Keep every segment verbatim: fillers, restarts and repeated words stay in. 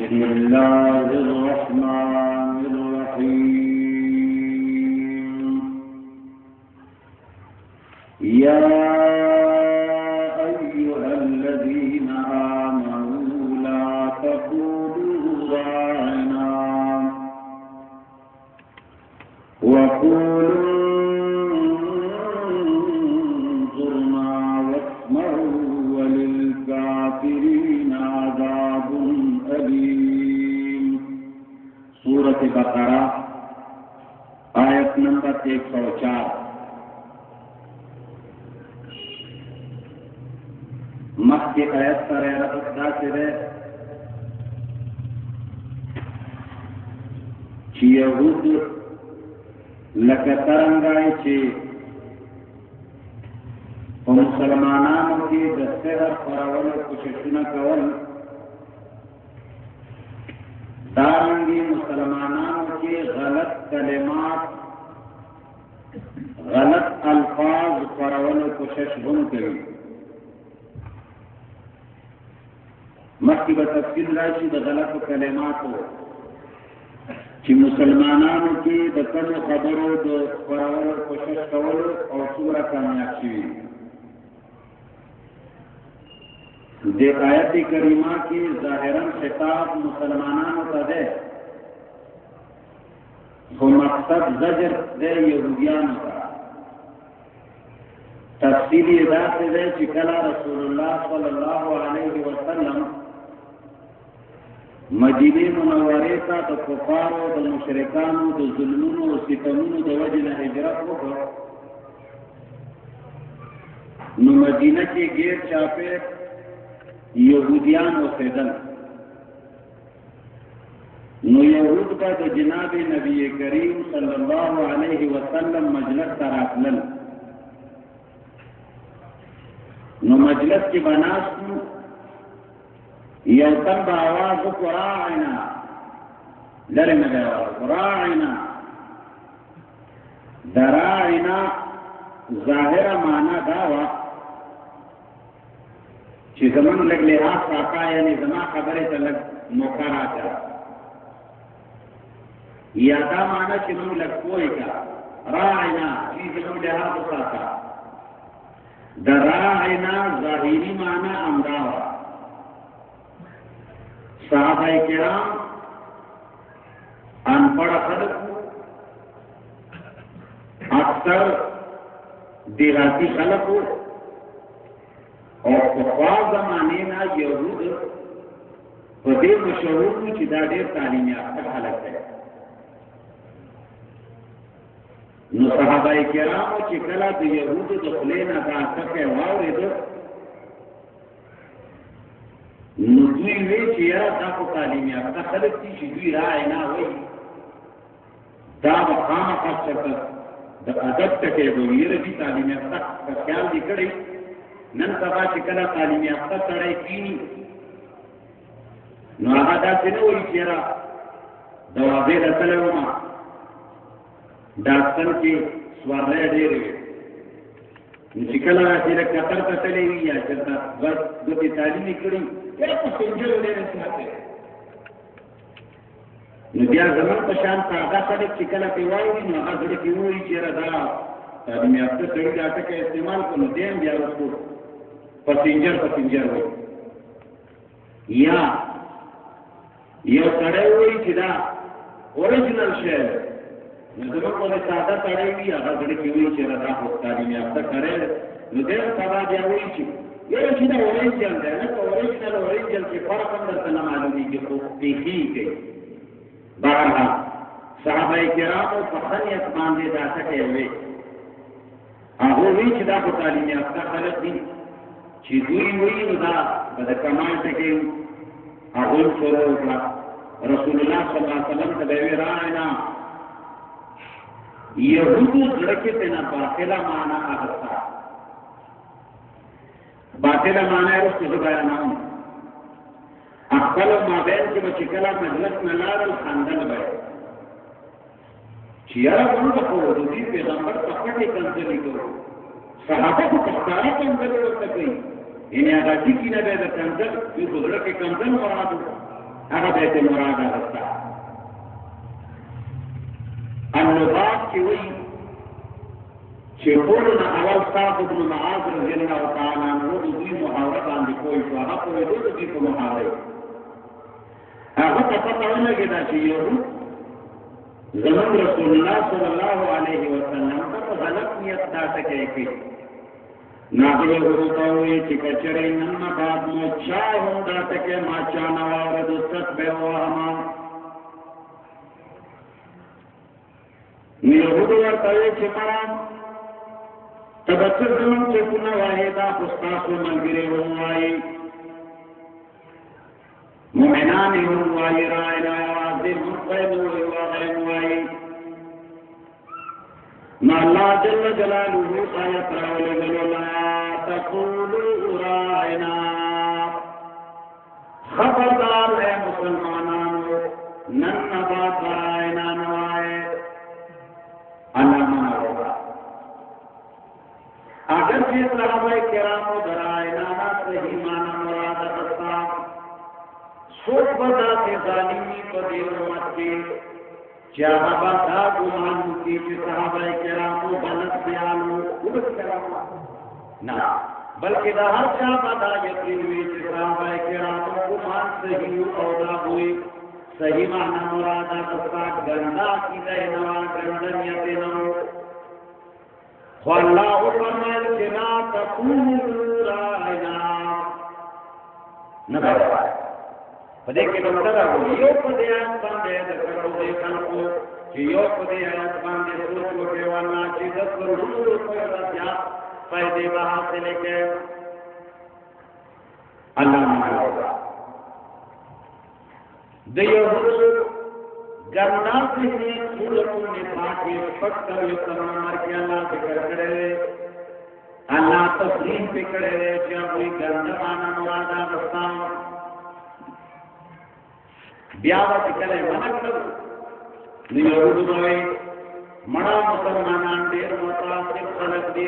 بسم الله الرحمن الرحيم يا أيها الذين آمنوا لا تقولوا راعنا وقولوا انظرنا واسمعوا وللكافرين عذاب أليم سورة بقرة آیت نمبر ایک سو چار مخی آیت سر رب داسې ده چې یهود لکه څرنګه چې په مسلمانانو کې د سحر خپرولو کوششونه کول دارنګې مسلمانانو کې غلط کلمات غلط الفاظ خپرولو کوشش هم کوي مخکې به تفصیل راشي د غلطو کلماتو چې مسلمانانو کې د کومو خبرو د خپرولو کوشش کولو او څومره کامیاب شوي د آیت کریمه کې ظاهرا خطاب مسلمانانو ته ده خو مقصد زجر د یهودیانو ته تفصیلی داسې ده چې کله رسول الله صلی الله علیه وسلم مدینه منوره ته د کفارو د مشرکانو د ظلمونو او ستمونو د وجې نه هجرت وکړ نو مدینه کې غیر چاپه یهودیان اوسېدل نو یهود به د جناب نبی کریم صلی الله علیه وسلم مجلس ته راتلل نو مجلس کې به ناست یو تن به آواز وکړ راعنا لرې نه به آواز راعنا د راعنا ظاهره معنا دا وه چې زمون لږ لحاظ راکا یعنی زما خبرې ته لږ موقع راکړه یا دا معنا چې موږ لږ پوه کا راعنا چې زمون لحاظ وساته د راعنا ظاهري معنا همدا وه صحابه کرام انپڑھ خلق اکثر دیہاتی خلق او پخوا زمانه نه یهود په دې مشهور چې دا ډېر تعلیم یافته خلک دي نو صحابه کرامو چې کله د یهودو د خولې نه دا څه واورېده نو دوی وی چې یاره دا خو تعلیم یافته خلک دي چې دوی راعنا وایي دا به خامخا چېرته د ادب ټکی به وي یاره دوی تعلیم یافته که خیال دې کړی نن سبا چې کله تعلیم یافته سړی کینی نو هغه داسې نه وایي چې یاره دوابې رسلی ومه ډاکټر کې سوارلی ډېرې وي نو چې کله راسې لږ قطر ته تللی وي یا چېرته بس ګوتې تعلیم یې کړي یاره پسنجر ډېرې ساتي نو بیا زمون په شان ساده خلک چې کله پرې واوري نو هغه زړه کې وایي چې یاره دا تعلیم یافته سړي دا ټکی استعمال کړو نو دی هم بیا وروستو پسنجر پسنجر وایي یا یو سړی وایي چې دا اوریجنل شی نو زموږ باندې ساده سړی وي هغه زړه کې وایي چې دا خو تعلیم یافته کړی نو دی هم سبا بیا وایي چې یاره چې دا اوریجنل دی نه که اوریجنل اوریجنل کې فرق هم درته نه معلومېږي خو بیخي کوي بهرحال صحابه کرامو په ښه نیت باندې دا ټکی وی هغه وی چې دا خو تعلیم یافته خلک دي چې دوی وایي نو دا به د کمال ټکی هغوی شروع وکړه رسول الله صلی الله علیه وسلم ته به وی راعنا یهودو زړه کې تېنه باطله معنا اخسته باطله معنا یې وروسته زه بیانوم خپل مابین کې به چې کله مجلس نه لاړل خندل به چې یاره موږ خو د دې پیغمبر په پټې کنځلې کوو صحابه خو په ښکاره کنځلې ورته کوي یعنې هغه ټکي نه به د کنځل دوی په زړه کې کنځل مراد هغه بیت مراد غستا النبات کی وی چې ټولنا اول صاحب ابن معاذ رضی الله تعالی عنہ د دې محاورت باندې کوئی شو هغه په دې د دې په محاورت هغه ته پته ولګی دا چې یو زمون رسول الله صلی الله علیه وسلم په غلط نیت دا ټکی کوي ناغه ورته وی چې کچره نن ما بعد مو چا هم دا ټکی ما چا نه ورته ست به وامه يهود ورته چې مرام تبصر زمون چې کونه وایي دا پستاسو ملګری وایي مؤمنان هم وایي را اله عظیم مقید وایي وایي ما الله جل جلاله آیت راولې لا تقولوا راینا خبردار ہے مسلمانانو نن نبا راینا نوائے علامہ ہوگا اگر یہ صحابہ کرام درائنا صحیح معنی مراد رستا سوچ بدا کے ظالمی پر دیر امت کی صحابہ دا گمان کی کہ صحابہ کرام غلط بیان ہو نہ بلکہ دا ہر صحابہ دا یقین ہوئی کہ صحابہ کرام گمان صحیح اور دا ہوئی صحیح معنی مراد رستا گندا کی دینوا گندنیت نمو واللہ فرمائل کہ لا تقولوا رائنا نبا روائے پدے کے دکتر آگو یو پدے آیت باندے دکترو دے خلقو کہ یو پدے آیت باندے سوچ کو پیوانا چی دکتر حضور کوئی رسیا فائدے بہا سے لے کے اللہ مانا ہوگا دیو حضور گرنا سے ہی سورتوں نے پاکی فکر یکرم مر کے اللہ ذکر کرے اللہ تسلیم پہ کرے جب کوئی گرنا مانا مرادا بستا بیاوت کرے منکر نیو دوئے مڑا مسلمانان دیر متاثر خلق دی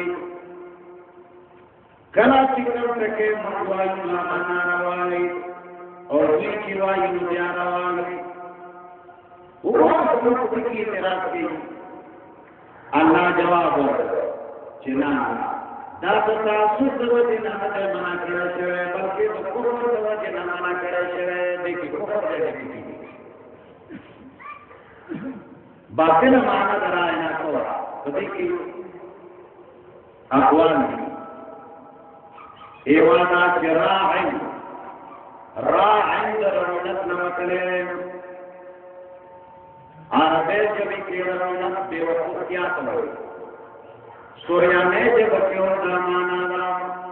کلا چکر تکے مروائی مانا روائی اور دوی چیوائی نبیا روائی وہ حکومت کی اعتراض کی اللہ جواب ہو چنانا دا تاسود دو دن ہمیں منع کرے شوئے بلکہ کفر دو دن منع کرے شوئے دیکھی کفر دے دیکھی باطل معنی درائنا کورا تو دیکھی اقوال میں ایوانا چی راعن راعن در رونت نمکلین عربی جبی کی رونت بے وقت کیا تلوئی سوریہ میں جب کیوں دامانا دا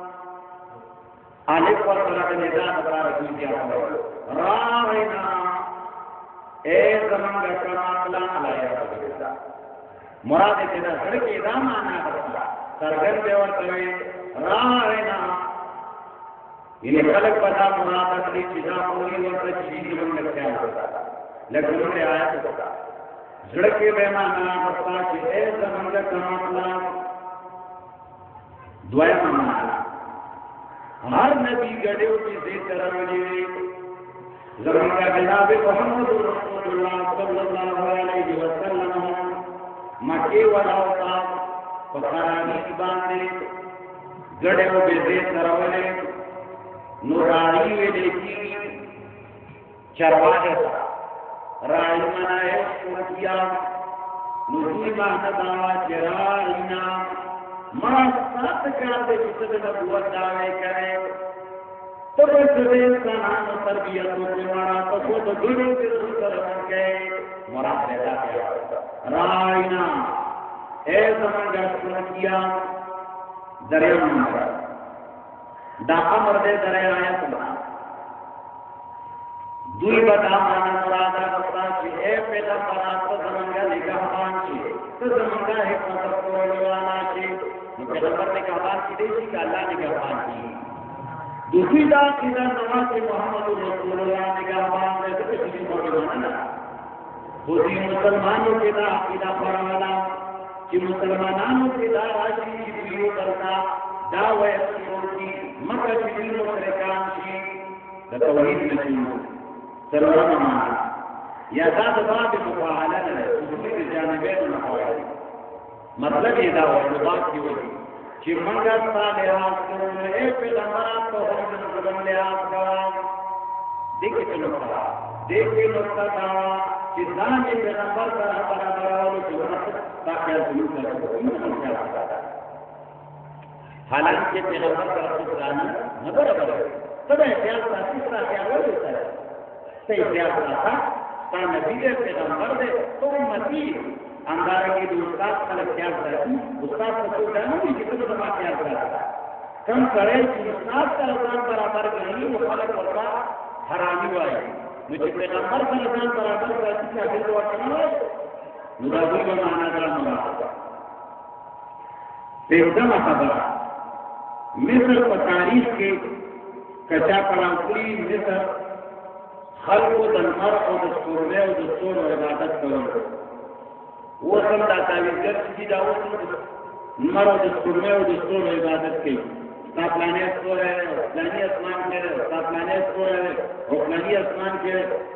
علیف و صلاح نظام بارکی کیا تلوئی راعنا اے زمانگا کمالا علیہ رضا مراد جدا سڑکی دامانا برسا سرگن بے ورطوئی راعنا یعنی خلق بدا مراد اکلی چیزا پوری ورطا چیزی من لگتے آتا لیکن انہوں نے آیا تو زڑکی بے مانا برسا چی اے زمانگا کمالا دعایا مانا ہر نبی گڑیو کی ذکر رولی زمانگا جناب محمد رسول اللہ صلی اللہ علیہ وسلم مکی ولاوتا فقرانی باندے گڑیو بے ذکر رولی نورانی وی دیکھی چرواہے رائی منائے سورتیا نزوی مہدداوا چرائینا ماں سات کرتے جسد نبوت دعوے کرے تو بسدے سنان و تربیتوں کے مارا تو خود گھڑوں کے سکر کے مراد رہتا کیا رائینا اے زمان جا سورتیا دریا مارا دا امر دے درے آیت بنا دوی بدا مانا مرادا بستا چی اے پیدا پرات تو زمانگا نگاہ بان چی تو زمانگا حکمت پرولوانا چی پیغمبر نگاہ بان کی دیشی کہ اللہ نگاہ بان کی دوسری دا قیدہ نواز کی محمد رسول اللہ نگاہ بان دے تو کسی موجودانا خودی مسلمانوں کے دا قیدہ پروانا چی مسلمانانوں کے دا راشی جبریو کرتا دعوی اصول کی مکہ جبریل و سرکان شی دا توحید نشینو سلورم معنا یا ذات باب مفاعله ده اصولي د جانبین مفاعله مطلب یې دا و باب کې وایي چې منګه ستاسو لحاظ کوو اے پیغمبران په هم د لحاظ کوو دغه څه نو دا دغه نو دا چې ځان یې پیغمبر سره برابرولو چې تاسو ته حالانکه پیغمبر سره ځان نه برابر تبه خیال ساتي سره خیال ورته صحیح خیال ساته تا نبی دې پیغمبر دې تو امتی اندار کې د استاد سره خیال ساتي استاد څه ځانو چې څه د ما خیال ساتي کم سره چې استاد سره ځان برابر کوي نو خلک ورته حرامي وایي نو چې پیغمبر سره ځان برابر ساتي چې دې ورته وایي نو دا به معنا درنه پیغمبر خبره مصر په تاریخ کې کچا پرانکلی مصر خلقو د المر او د سورمه او د سور عبادت کول وصل دا تعویزگر چې دا وصل المر او د سورمه او د سور عبادت کوي تا پلانې سور ہے پلانې اسمان کې تا پلانې سور ہے او پلانې اسمان کې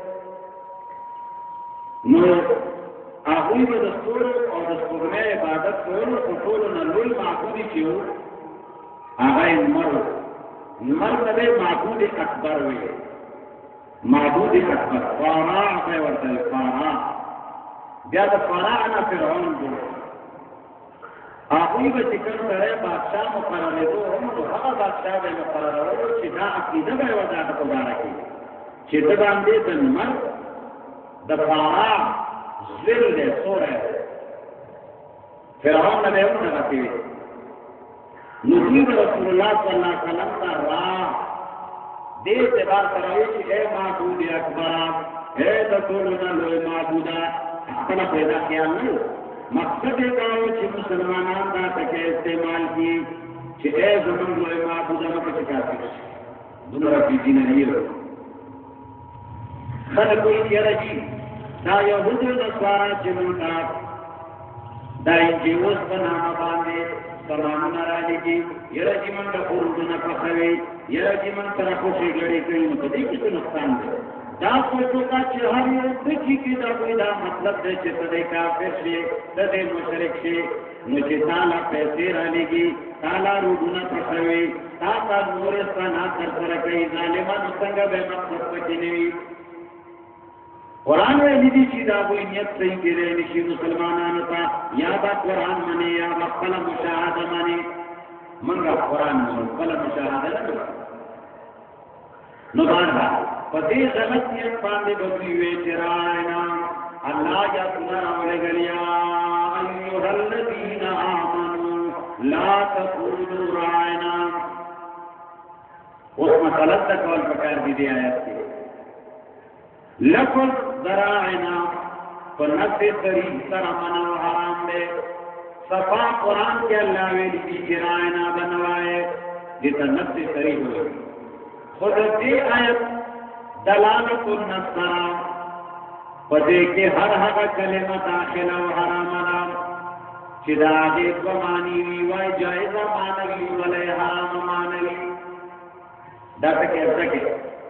نو هغه د سور او د سورمه عبادت کول او ټول نه لوی معبودي چې هغه المر المر د معبود اکبر وي معبود اکبر فاراع په ورته فاراع بیا د فاراع نه فرعون جوړ هغه به ذکر سره بادشاہ مقرره دو هم هغه بادشاہ به مقرره ورو چې دا عقیده به وضاحت کوي چې د باندې د نمر د فاراع ذل له سوره فرعون نه به څنګه کوي نبی رسول الله صلی الله علیه وسلم کا راہ دې اعتبار سره چې اے معبود اکبر اے د ټولو لوی معبود خپل پیدا خیال نه مقصد یې دا و چې مسلمانان دا ټکي استعمال کړي چې اے زموږ لوی معبود نو څه کوي دومره دې نه لري خلک یې راځي دا یو حضور د سوارا چې موږ دا یې اوس په نامه باندې سلامونه را لګي یره چې موږ د قرآن په خوي یره چې موږ سره خوشي غړي کوي نو دې کې څه نقصان دی دا څه کا چې هر یو د چې کې دا کوئی دا مطلب دی چې ته کافر شې د دې مشرک شې نو چې تعالی پیسې را لګي تعالی روډونه په خوي تا نور ستنه تر سره کوي ظالمانو څنګه به مقصد پکې نه وي قرآن ویلی دی چې دا کوئی نیت صحیح کېدای نشي مسلمانانو ته یا با قرآن منی یا با خپل مشاهده منی منګه قرآن منو خپل مشاهده نه نو باندې په دې غلط نیت باندې بدوی وی چې رانا الله یا سنا ولګلیا ایها الذین آمنوا لا تقولوا رانا اوس مسله تکول پکار دي دی آیات کې لفظ ذراعنا فنفس طریق سر منو حرام دے صفا قرآن کے اللہ ویلی دی جرائنا بنوائے دیتا نفس طریق ہوئی خود دی آیت دلالت النصرہ پدے کے ہر حق کلمہ داخلہ و حرامنا چدا آگیت و مانیوی وائی جائزہ مانوی ولی حرام مانوی داتا کہ ایسا کہ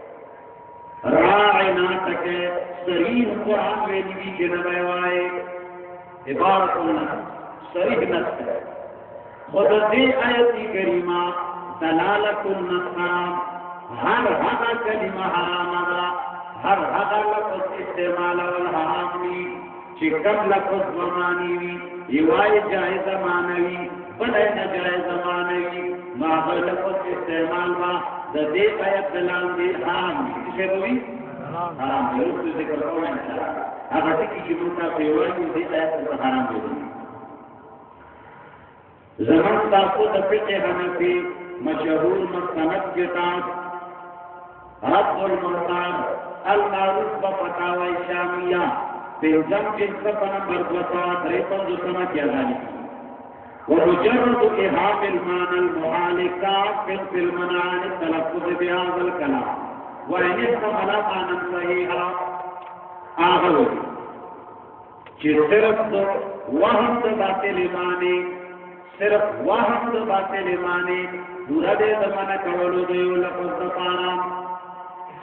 راعنا تکے صریح قرآن ویلی بھی جنبے وائے عبارت اللہ صریح نصر خود دی آیتی کریمہ دلالت النصر ہر حقا کلمہ حرام دا ہر حقا لفظ استعمال والحرامی چکم لفظ ومانیوی یوائی جائز مانوی بلے نجائز مانوی ماغر لفظ استعمال با دے آیت دلال دے حرام کسے ہوئی حرام دے رسول ذکر کرو انشاءاللہ اگر تکی جمعتا پیوائی دے آیت دلال حرام دے زمان تاکو دفقہ حنفی مشہور مستند کتاب رب المحتاج المعروف بفتاوی شامیہ پنجم جنس نمبر دو سو تریپن دو سنہ کی ازانی ومجرد إيهام المعنى المحال كاف في المنع عن التلفظ بهذا الكلام وإن احتمل معنى صحيحا آغل چې صرف وهم د باطل معنی صرف وهم د باطل معنی دورا دې زمانہ کولو دی لفظ د پارا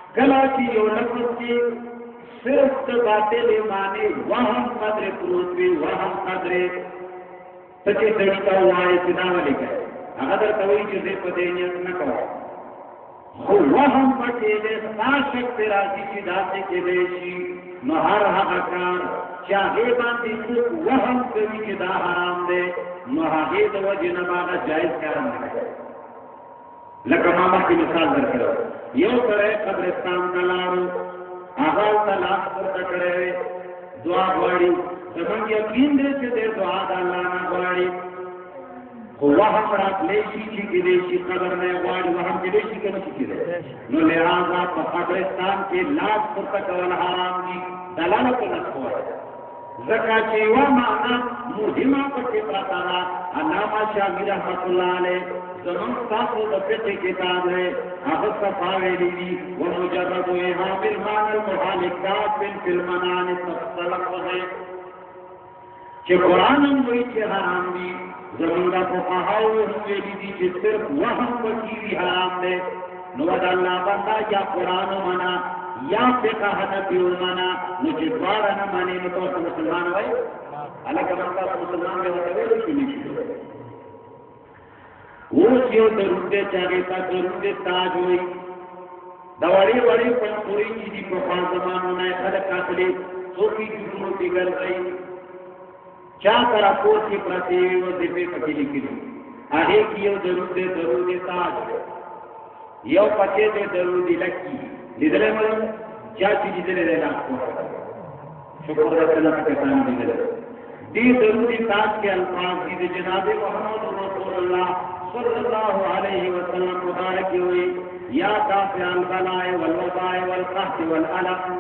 कला की यो लफ्ज की सिर्फ बातें ले माने वहम कदरे पृथ्वी वहम कदरे सचे तरीका हुआ है सिना वाले का अगर कवई चीजें पदेनिया न कहो वहम पटेले साशक तेरा की दाते के देशी नहर हकार चाहे बाती को वहम कभी के दा हराम दे नहागे तो वह जिनबागा जायज कारण है लका मामा की मिसाल दर करो यो करे कब्रिस्तान तलारो आगाल तलाक पर तकड़े दुआ गवाड़ी जमन यकीन दे से दे दुआ दालाना गवाड़ी वहाँ पर आप लेशी की विदेशी कब्र में गवाड़ी वहाँ विदेशी के नहीं की दे नो लिहाजा कब्रिस्तान के लाख पर तक वाला हराम की दलाला को न हुआ ज़काती व माना मुहिमा पर के प्रतारा अनामा शाह रहमतुल्लाह अलैह जमन सासो दफे किताब है अब सफावेली व मुजर्रद इहामिल मानल मुहालिकात बिन फिल्मनान तसलफ है कि कुरान में वही के हराम दी जमन का फुकाहाओ हुए दी कि सिर्फ वहम पर की हराम दे नवद अल्लाह बंदा या कुरान मना या फिर नबी माना मुझे द्वारा न माने न तो मुसलमान भाई अलग का मुसलमान में होते हुए सुनी वो जो दरुदे चाहे का दरुदे ताज हुई दवाड़ी वाड़ी पर कोई चीज को खान जमान होना है खड़ काटले सोफी जुनू बिगड़ गई क्या करा कोर की प्रति वो दिव्य पति लिखी आगे की यो दरुदे दरुदे ताज यो पचे दे दरुदी लकी निदले में क्या चीज दे रहे आपको शुक्र अल्लाह का कहना निदले दी जरूरी ताज के अल्फाज दी जनाब मोहम्मद रसूलुल्लाह सल्लल्लाहु अलैहि वसल्लम मुबारक हुई या दाफ़ अल बलाए वल वबाए वल क़हत वल अलम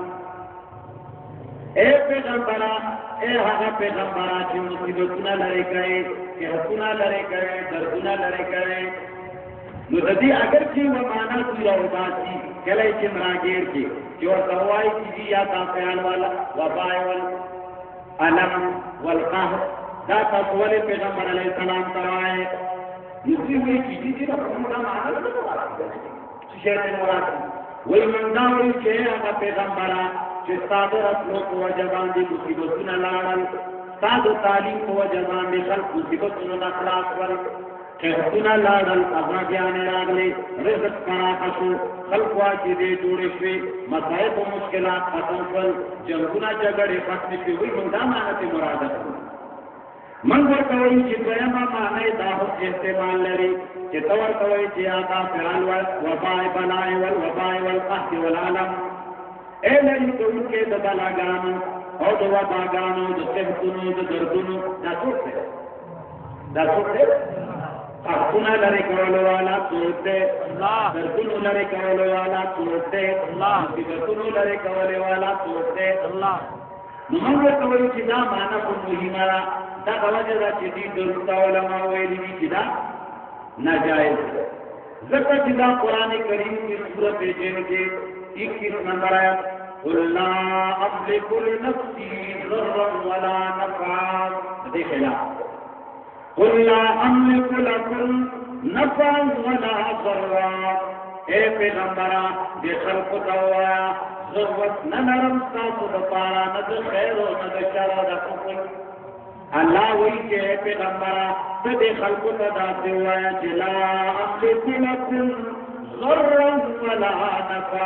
ए पैगंबरा ए हगा पैगंबरा जो मुसीबतुना लड़े करे के हसुना लड़े करे दर्दुना लड़े करे मुददी अगर की वो माना पूरा होता थी कले के मरागेर के जो दवाई की या ताफयान वाला वबाए वल अलम वल क़हत दा तस्वले पैगंबर अलैहि सलाम तवाए दूसरी हुई चीज़ी थी ना माना तो शेर मुराद वही मंदा हुई के अगर पैगंबरा जो सादर अपनों को जबान दी मुसीबतों न लाड़ल सादो तालीम को जबान दे कल मुसीबतों न खलास पर कहतुना लाड़ल अबा ज्ञाने लागले रिज़्क़ फराखशु खल्क़वा की दे जोड़े से मसाइब व मुश्किलात खत्म कर जंगुना झगड़े खत्म से हुई मंदा मानते मुरादत मंगर कवई चित्तयमा माने दावत इस्तेमाल लरी चित्तवर कवई जियादा फिराल वल वबाए बनाए वल वबाए वल क़हत वल अलम ए लरी तो उनके दबलागान और दवा बागानो जो कहतुनो जो दर्दुनो दासुते दासुते अखुना लरे कवलो वाला तोड़ते दर्दुनो लरे कवलो वाला तोड़ते दर्दुनो लरे कवले वाला तोड़ते नमंगे कवई चिदा माना को मुहिमारा दा कवजदा चिदी दुरुस्ता उलमा वेली चिदा नाजायज ज़का चिदा कुरान करीम की सूरत जिन के इक्कीस नंबर आयत कुल्ला अम्लिकु लिनफ्सी ज़र्रन वला नफ़ा देखला कुल्ला अम्लिकु लकुम नफ़अन वला ज़र्रा ए पैगंबरा दे खल्क़ दवा ज़रूरत न नरम सासु दपारा न द खैर न द शर द कुफर अल्लाह वही के पैगंबरा सदे खल्क़ दाते हुआ जिला अम्लिकु लकुम ज़र्रन वला नफ़ा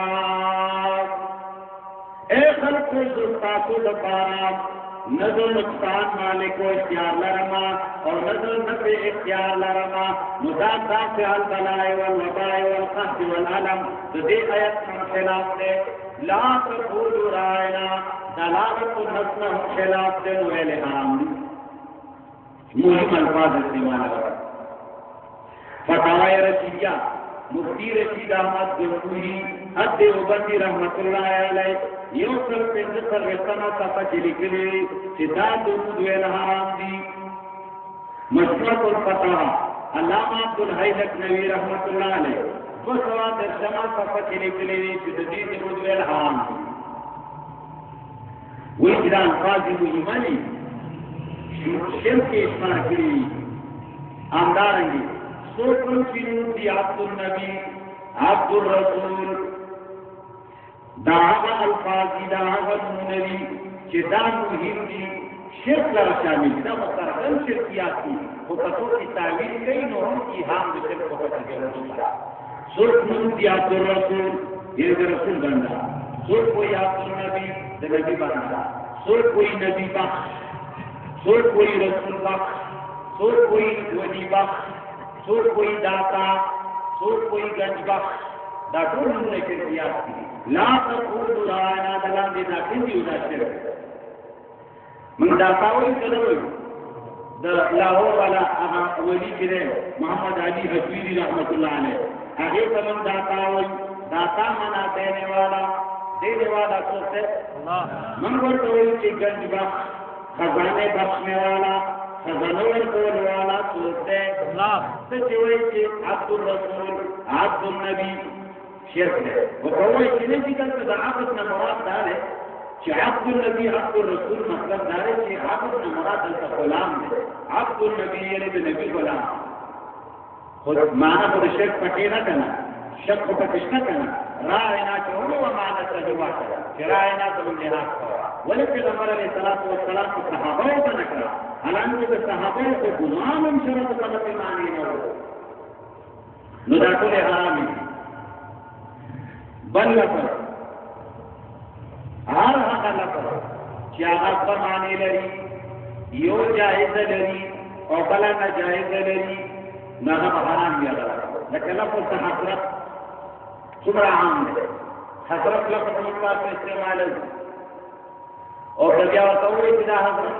ए खल्क़ सासु दपारा न तो नुकसान मालिक को इख्तियार लरमा और न तो नफ़े इख्तियार लरमा मुदाफ़ा से अल बलाए वल वबाए वल क़हत वल अलम तो दे आयत के खिलाफ दे ला तक़ूलू रायना दलालत नस्ल खिलाफ दे वेले हराम मुहिम अल्फाज इस्तेमाल कर फतावाए रशीदिया मुफ्ती रशीद अहमद गंगोही हद देवबंदी रहमतुल्लाह अलैह यो सर पे सर वेतना सफा लिखले सिदा दुरूद व हराम दी मशरक़ुल फतावा अल्लामा अब्दुल हई लखनवी रहमतुल्लाह अलैह वो सवा दर्शमा सफा लिखले सिद्दी दुरूद व हराम दी वही जिदा अल्फाज मुहिमानी शेर के इस्तेमाल करी आमदारंगी सोकन की नूर दी अब्दुल नबी अब्दुल रसूल دا هغه الفاظ دي دا هغه نومونه چې دا مهم دي شرک لره شامل دي دا مسترکل شرکیات دي خو که څوک یې تعویل کوي نو هم ایهام د شرک په پټه کې ورته څوک نوم دي عبدالرسول یې د رسول بنده څوک وایي عبدالنبي د نبي بنده څوک وایي نبي بخش څوک وایي رسول بخش څوک وایي ولي بخش څوک وایي داتا څوک وایي گنج بخش دا ټول نومونه شرکیات دي لا تقولوا رانا دلان دي داخل دي ودا شرک من داتا وایي کله وایي د لاهور والا هغه ولي کړي محمد علي حجویری رحمت الله علیه هغه کوم داتا وایي داتا منا دینے والا دینے والا سوچتے من ورته وایي چې گنج بخش خزانه بخشنے والا خزانه ورکول والا سوچتے څه چې وایي چې عبدالرسول عبدالنبي شرک دی وکوي چې نه دي دلته د عبد نه مراد دا دی چې عبد النبي عبد الرسول مطلب دا دی چې عبد نه مراد دلته غلام دی عبد النبي یعنی د نبی غلام خود معنا په شرک پټې نه کنه شک په کښته کنه راينا چې هو معنا څه دی واټه چې راينا ته نه نه ولې پیغمبر علیه الصلاۃ والسلام صحابه او نکړه حالانکه د صحابه او غلام شرط په معنی نه نو دا ټول حرام دي بل لفظ هر هغه لفظ چې هغه په معنی لري یو جایز لري او بل نه جایز لري نه حرام دی لکه لفظ حضرت څومره عام دی حضرت لفظ مطلق استعمال او بیا ورته وایي چې دا حضرت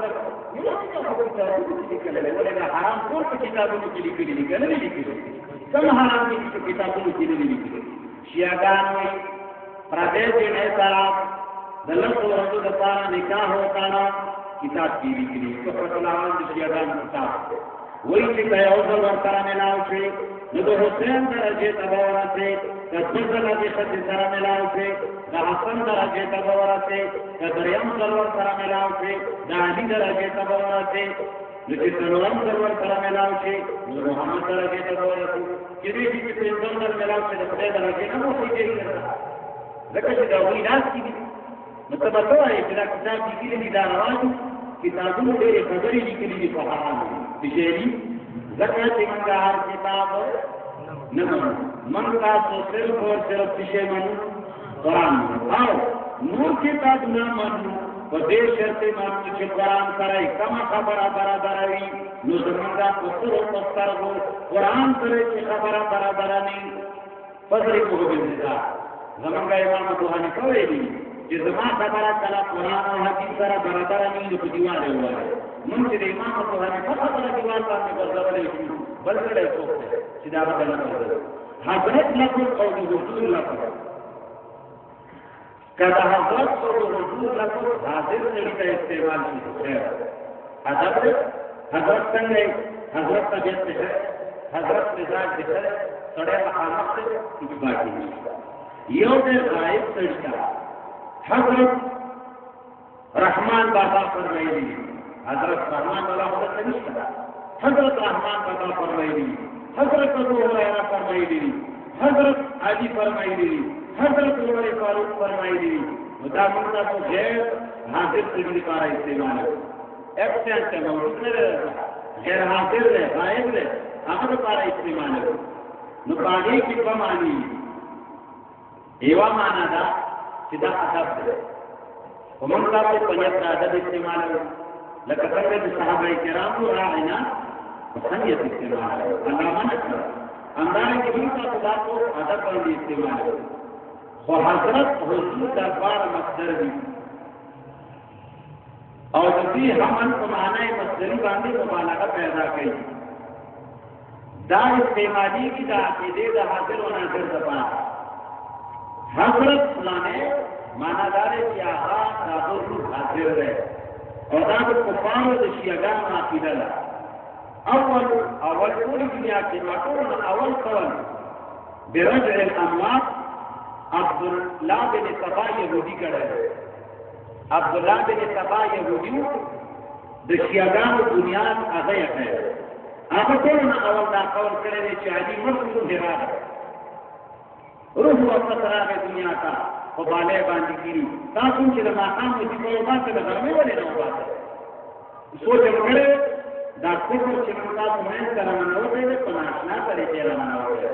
ولې حرام ټول په کتابونو کې لیکلي دي کنه لیکلي کوم حرام دي چې کتابونو کې نه لیکلي شیعگان میں پردیش نے طرف دلت ورزو دپارا نکاح ہوتا نا کتاب کی لکھنی تو فتلاوان جو شیعگان کتاب وہی چکا ہے اوزر ورطرہ ملاو سے ندو حسین درجے تبورا سے کدبزل ابی خطی سرہ ملاو سے دا حسن درجے تبورا سے کدریم سرور سرہ ملاو سے دا علی درجے تبورا سے نتی سلورم سرور سرہ ملاو سے محمد درجے تبورا سے کدی جی کی اندر ملاو سے دخلے درجے نمو سیجے ہی کرتا ذکر سے دعوی ناس کی بھی مطلب تو ہے کہ کتاب کی لی دا روان کتابوں دے خبری لکھلی دی فحرام تشہری ذکر سے منگا ہر کتاب نمن منگا تو صرف اور صرف تشہ من قرآن آؤ نور کتاب نہ من و دے شرط من چھ قرآن کرائی کم خبر برابروی نو زمانگا پسر و پستر ہو قرآن کرے چھ خبر برابرانی فضل کو بنزا زمانگا امام ابو حنیفہ ویلی چې زما خبره کله قرآن او حدیث سره برابر نه وي په دیواله وایي موږ چې د امام ابو حنیفه خبره دیوال باندې ګرځولې شو بل څه دی چې دا به نه کوي حضرت لفظ او د حضور لفظ کله حضرت او د حضور لفظ حاضر سړي ته استعمال شي حضرت حضرت څنګه حضرت طبيعت څه حضرت مزاج څه سړی مخامخ څه باقي یو د غایب سړي حضرت رحمان بابا فرمائلی حضرت رحمان بابا خودت نشتا حضرت رحمان بابا فرمائلی حضرت ابو ہریرہ فرمائلی حضرت علی فرمائلی حضرت عمر فاروق فرمائلی مدا منتا تو غیر حاضر سجلی پارا استعمال ہے ایبسینٹ ہے موجود ہے غیر حاضر ہے غائب ہے اگر پارا استعمال ہے نو پاگے کی بمانی ایوا مانا دا سیدھا ادب ہے ومن تاسو په نیت ادب استعمال لکه څنګه چې صحابه کرام راعینا سنیت استعمال الله منع انداره کې موږ تاسو ادب باندې استعمال خو حضرت حضور دربار مصدر دي او د دې حمل په معنی مصدری باندې مبالغه پیدا کوي دا استعمالي کی د عقیده د حاضر او ناظر لپاره حضرت فلانے مانا دارے کی آغا رابطو حاضر رہے اور دابت کفار و دشیگان عقیدہ لہ اول اول پوری دنیا کے مطور اول قول برجع الاموات عبداللہ بن سبا یہودی کرے عبداللہ بن سبا یہودی دشیگان بنیاد آغای ہے آغا کولنا اول دا قول کرے چاہدی مرسل حرار روح وقت راہ دنیا کا په بالای باندې کړي تاسو چې د ماقام چې په واسطه د غرمې ولې نه واسطه سوچ وکړئ دا څه چې تاسو مې سره منوته دي په ناشنا طریقې سره منوته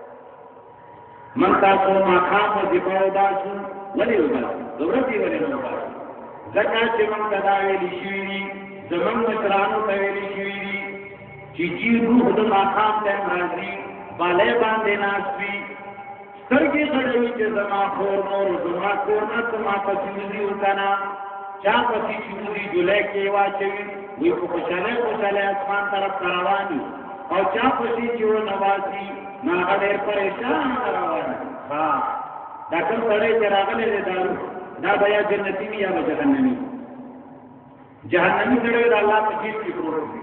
من تاسو ماقام چې په واسطه ولې واسطه ضرورت یې ولې نه واسطه ځکه چې موږ دا ویلي شوي دي زمونږ مشرانو ته ویلي شوي دي چې جی روح د ماقام ټایم راځي بالای باندې ناست وي سترګې غړوي چې زما خور نور زما کور نه زما پسې وځي وکنه چا پسې چې وځي جولای کې واچوي وي په خوشاله خوشاله اسمان طرف رواني او چا پسې چې و نوازي ما هغه پریشان رواني ها دا کوم سړی چې راغلی دی دارو دا بیا جنتی وي یا جهنمی جهنمی سره د الله په چیز کې پروت دی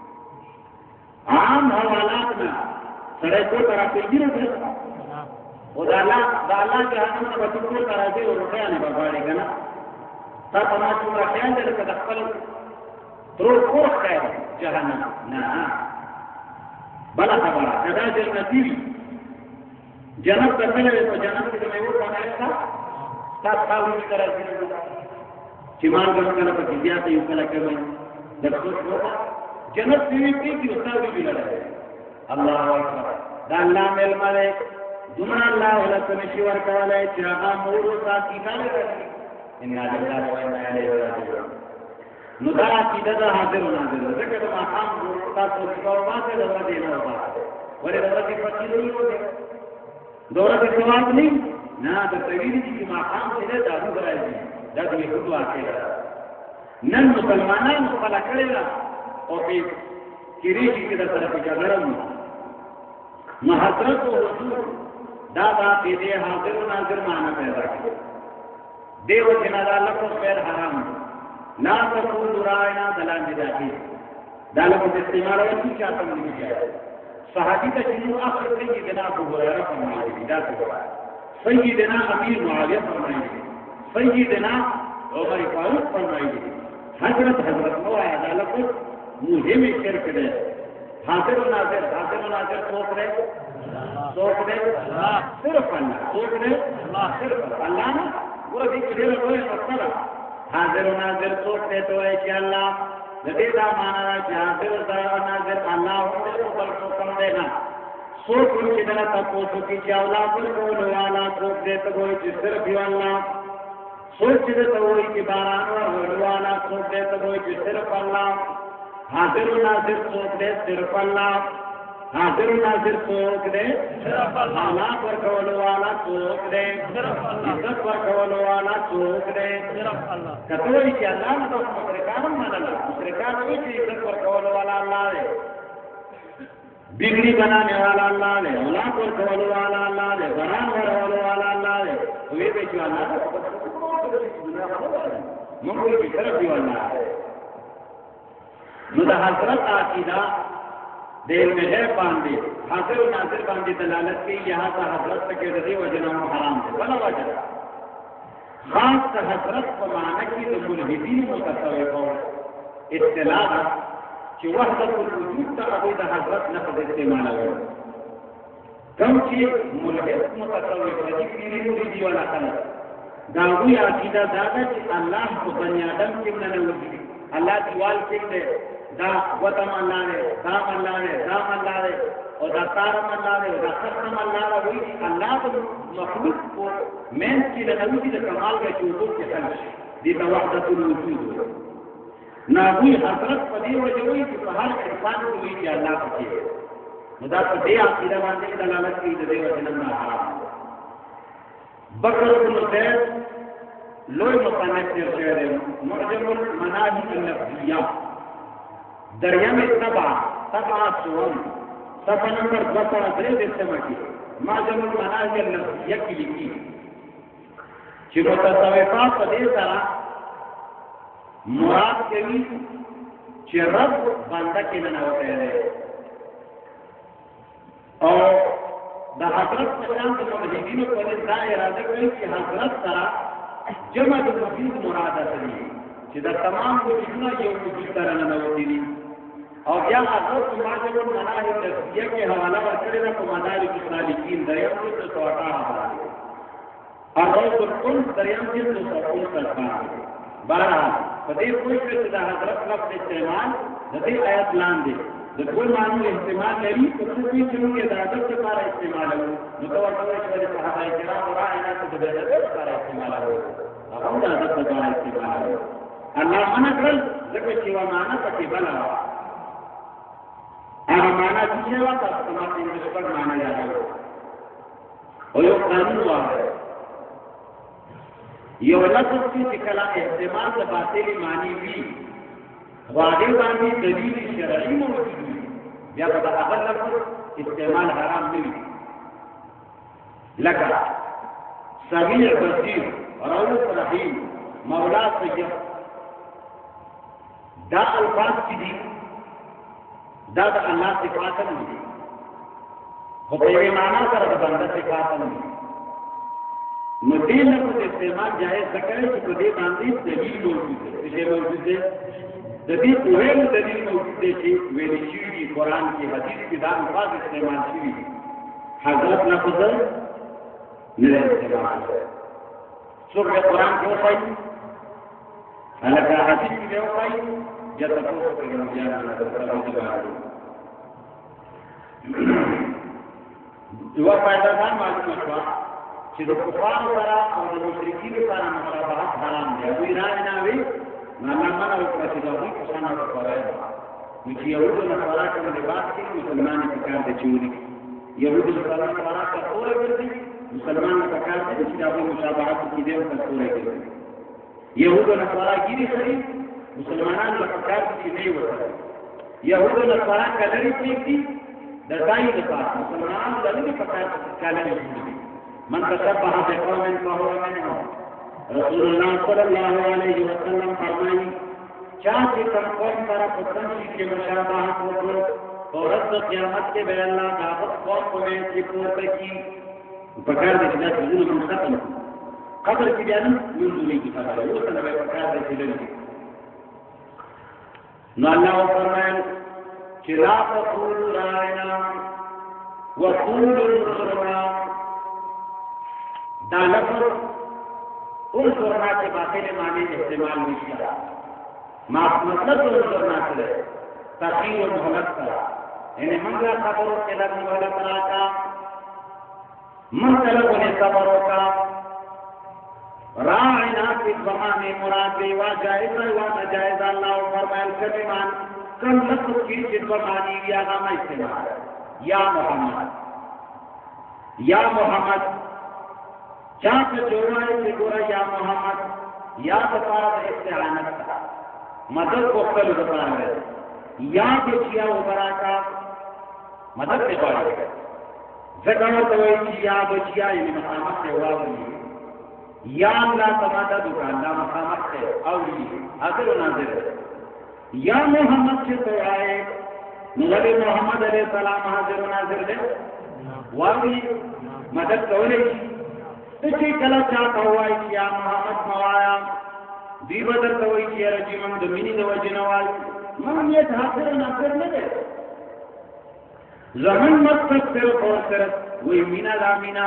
عام حوالات نه سره کو طرف کې ګیره او دا الله دا الله جهنم په ټول طرف دی او روحه نه بغاړي کنه تا په ما چې راځي چې د خپل تر کو خیر جهنم نه بل خبره دا جنتی وي جنت ته تللی په جنت کې مې وکړای تا تاسو یې راځي چې مان ګرځنه په دې یو کله کوي د څه جنت دی کې چې استاد دی لاره الله اکبر دا الله مل ملک دومره الله ولا تمشي ورکولای چې هغه مور او ساتي کاله کوي ان الله و انا الیه راجعون نو دا چې دا حاضر نه حاضر ځکه دا مقام تاسو په واسطه د ورته نه وایي ورته د ورته په څیر یو دی دوره د ثواب نه نه د توحید چې مقام دې دا راځي دا دې په واقع نن مسلمانانو خپل کړی او په کریږي چې د طرف جګړم نو حضرت او رسول دا دا دې حاضر او ناظر معنا پیدا کړ دیو جنا دا لفظ غیر حرام لا تقول راینا دلان دي داخل دا لفظ استعمال وکړي چې تاسو نه کیږي صحابي ته چې اخر سيدنا ابو هريره فرمایي دا څه سيدنا امير معاويه فرمایي سيدنا عمر فاروق فرمایي حضرت حضرت نو آیا دا لفظ مهم شرک دی حاضر و ناظر حاضر و ناظر څوک دی څوک دی صرف الله څوک دی صرف الله نه ګوره دې کې ډېر لوی مسله حاضر و ناظر څوک دی ته وایي چې الله د دې دا معنا چې حاضر و ناظر الله او بل څوک دی نه څوک چې دا تاسو کې چې اولاد ورکول والا څوک دی ته وایي چې صرف یو الله څوک چې ته وایي چې باران ورکول والا څوک دی ته وایي چې صرف الله حاضر و ناظر څوک دی صرف الله حاضر و ناظر څوک دی صرف الله اولاد ورکول والا څوک دی صرف الله عزت ورکول والا څوک دی صرف الله کته وایي چې الله نه تاسو مشرکان منل مشرکان وایي چې عزت ورکول والا الله دی बिगड़ी बनाने वाला अल्लाह है औलाद को खोलने वाला अल्लाह है बरान करने वाला अल्लाह है तो ये भी अल्लाह है मुंबई की तरफ भी अल्लाह है मुदा हजरत आकीदा देर में है बांधे हाजिर और नाजिर बांधे दलालत की यहाँ का हजरत के रजी वजना हराम है बना वजह खास का हजरत को माना की तो मुल्हिदीन मुतसव्विफ हो इत्तिलाह कि वहदत الوجود ته ابو د حضرت لفظ استعمال وکړ کوم چې ملحد متصوف دي کړي دي ولا کنه دا وی عقیده دا ده چې الله په بنی آدم کې نه وځي الله دیوال کې ده دا وتم الله نه دا الله نه دا الله نه او دا تارم الله نه دا ختم الله نه وی الله په مخلوق کو من چې د نوې د کمال کې وجود کې خلق دي د وحدت الوجود ناوی حضرت په دې وجوي چې په هر انسان کې وي چې الله پکې نو دا په دې عقیده باندې دلالت کوي د دې وجنه نه حرام بکر بن زید لوی مصنف تیر شوی دی معجم المناهج اللفظیه دریام تبع تبع سوم صفحه نمبر دو سو درې دسمه کې معجم المناهج اللفظیه کې لیکي چې متصوفات په دې سره مراد کوي چې رب بنده کې نه وته دی او د حضرت شان د مجاهدینو په دې ځای راځي کوي چې حضرت سره جمع د وجود مراد دی چې د تمام وجودونه یو وجود سره نه وتی دي او بیا حضرت ماجد مناهج تفسیر کې حواله ورکړي ده په مدارج السالکین د یو څه څه اټا اور روز القل دریام جن دو سو قل سلطان بارحال فدیر کوئی پر دا حضرت لفظ استعمال ددی آیت لان دے دا کوئی معنی استعمال لری تو کوئی چنو کے دا حضرت کے پارا استعمال ہے متوقع شوری صحابہ کرام اور آئینہ کو دبیر حضرت پارا استعمال ہے اہم دا حضرت پارا استعمال ہے اللہ منع کرل ذکر شیوہ معنی پکی بلا اگر معنی چیزے وقت استعمال انگلش پر معنی جانا ہے اور یہ قانون ہوا ہے یہ لفظ کی کلا استعمال سے باطل معنی بھی واجب معنی دلیل شرعی موجود ہے یا بتا اگر لفظ استعمال حرام نہیں لکا سمیع بصیر رؤوف رحیم مولا سید دا الفاظ کی دی دا دا اللہ صفات نہیں خطیوی معنی کر دا بندہ صفات نہیں مدین لفظ استعمال جائز ذکر ہے کہ دے باندھی دلیل موجود ہے اسے موجود ہے دلیل کوئی دلیل موجود ہے کہ ویلی شیوی قرآن کی حدیث کی دان الفاظ استعمال شیوی حضرت لفظ میرے استعمال ہے سورہ قرآن کیوں پائی حالکہ حدیث کی کیوں پائی جب تک وہ کہ جانا نہ دعا پیدا تھا معلوم ہوا چې د کفارو سره او د مشرکینو سره مشابهت حرام دی دوی رایې نه وي نه نه منع وکړه چې د هغوی په شان وکړی نو چې یهودو نصارا کوم لباس کوي مسلمان یې پکار دی چې ولي یهودو نصارا کڅوړه ګرځي مسلمان یې پکار دی چې د هغوی مشابهت وکړي دی او کڅوړه ګرځي یهودو نصارا ګیرې خري مسلمانان له پکار دي چې نه یې وکړي یهودو نصارا کلرې پرېږدي د ځای لپاره مسلمانان د لرې پکار کلرې پرېږدي من تشبه بقوم فهو منهم رسول اللہ صلی اللہ علیہ وسلم فرمائی چاہتے کم قوم طرح پتنشی کے مشابہت وقت اور رد قیامت کے بے اللہ دعوت قوم کو میں سے پورتا کی پکار دے چلا چیزوں ہم ختم قبر کی جانب منزولی کی خبر ہے وہ سنوے پکار دے چلے نو اللہ فرمائے چلا فقول رائنا وقول الرسولنا دا لفظ ان سرنا کے باطل معنی استعمال نہیں کیا مطلب ان سرنا سے تاخیر و مہلت کرا یعنی منگلا خبروں کے لگ مہلت کرا کا من طلب انہیں خبروں کا راعنا فی الزمان مراد و جائزہ و نجائزہ اللہ فرمائے الکلمان کم لفظ کی جذب معنی یا غام استعمال یا محمد یا محمد جہاں پہ جوڑائے سے گورا یا محمد یا بطار استعانت کا مدد کو قل بطار ہے یا بچیا ابرا کا مدد کے بارے ہے زکاہ توئی کی یا بچیا یعنی مقامت سے ہوا ہوئی یا اللہ تمادا دکان لا مقامت سے اولی حاضر و ناظر ہے یا محمد سے تو آئے نبی محمد علیہ السلام حاضر و ناظر ہے واقعی مدد تولی اسی کلا چاہتا ہوا ہے کہ یا محمد موایا دی بدر توئی کیا رجی من دمینی دو جنوال محمد حاضر ناصر نہ دے زمن مقصد صرف اور صرف وہی مینا لا مینا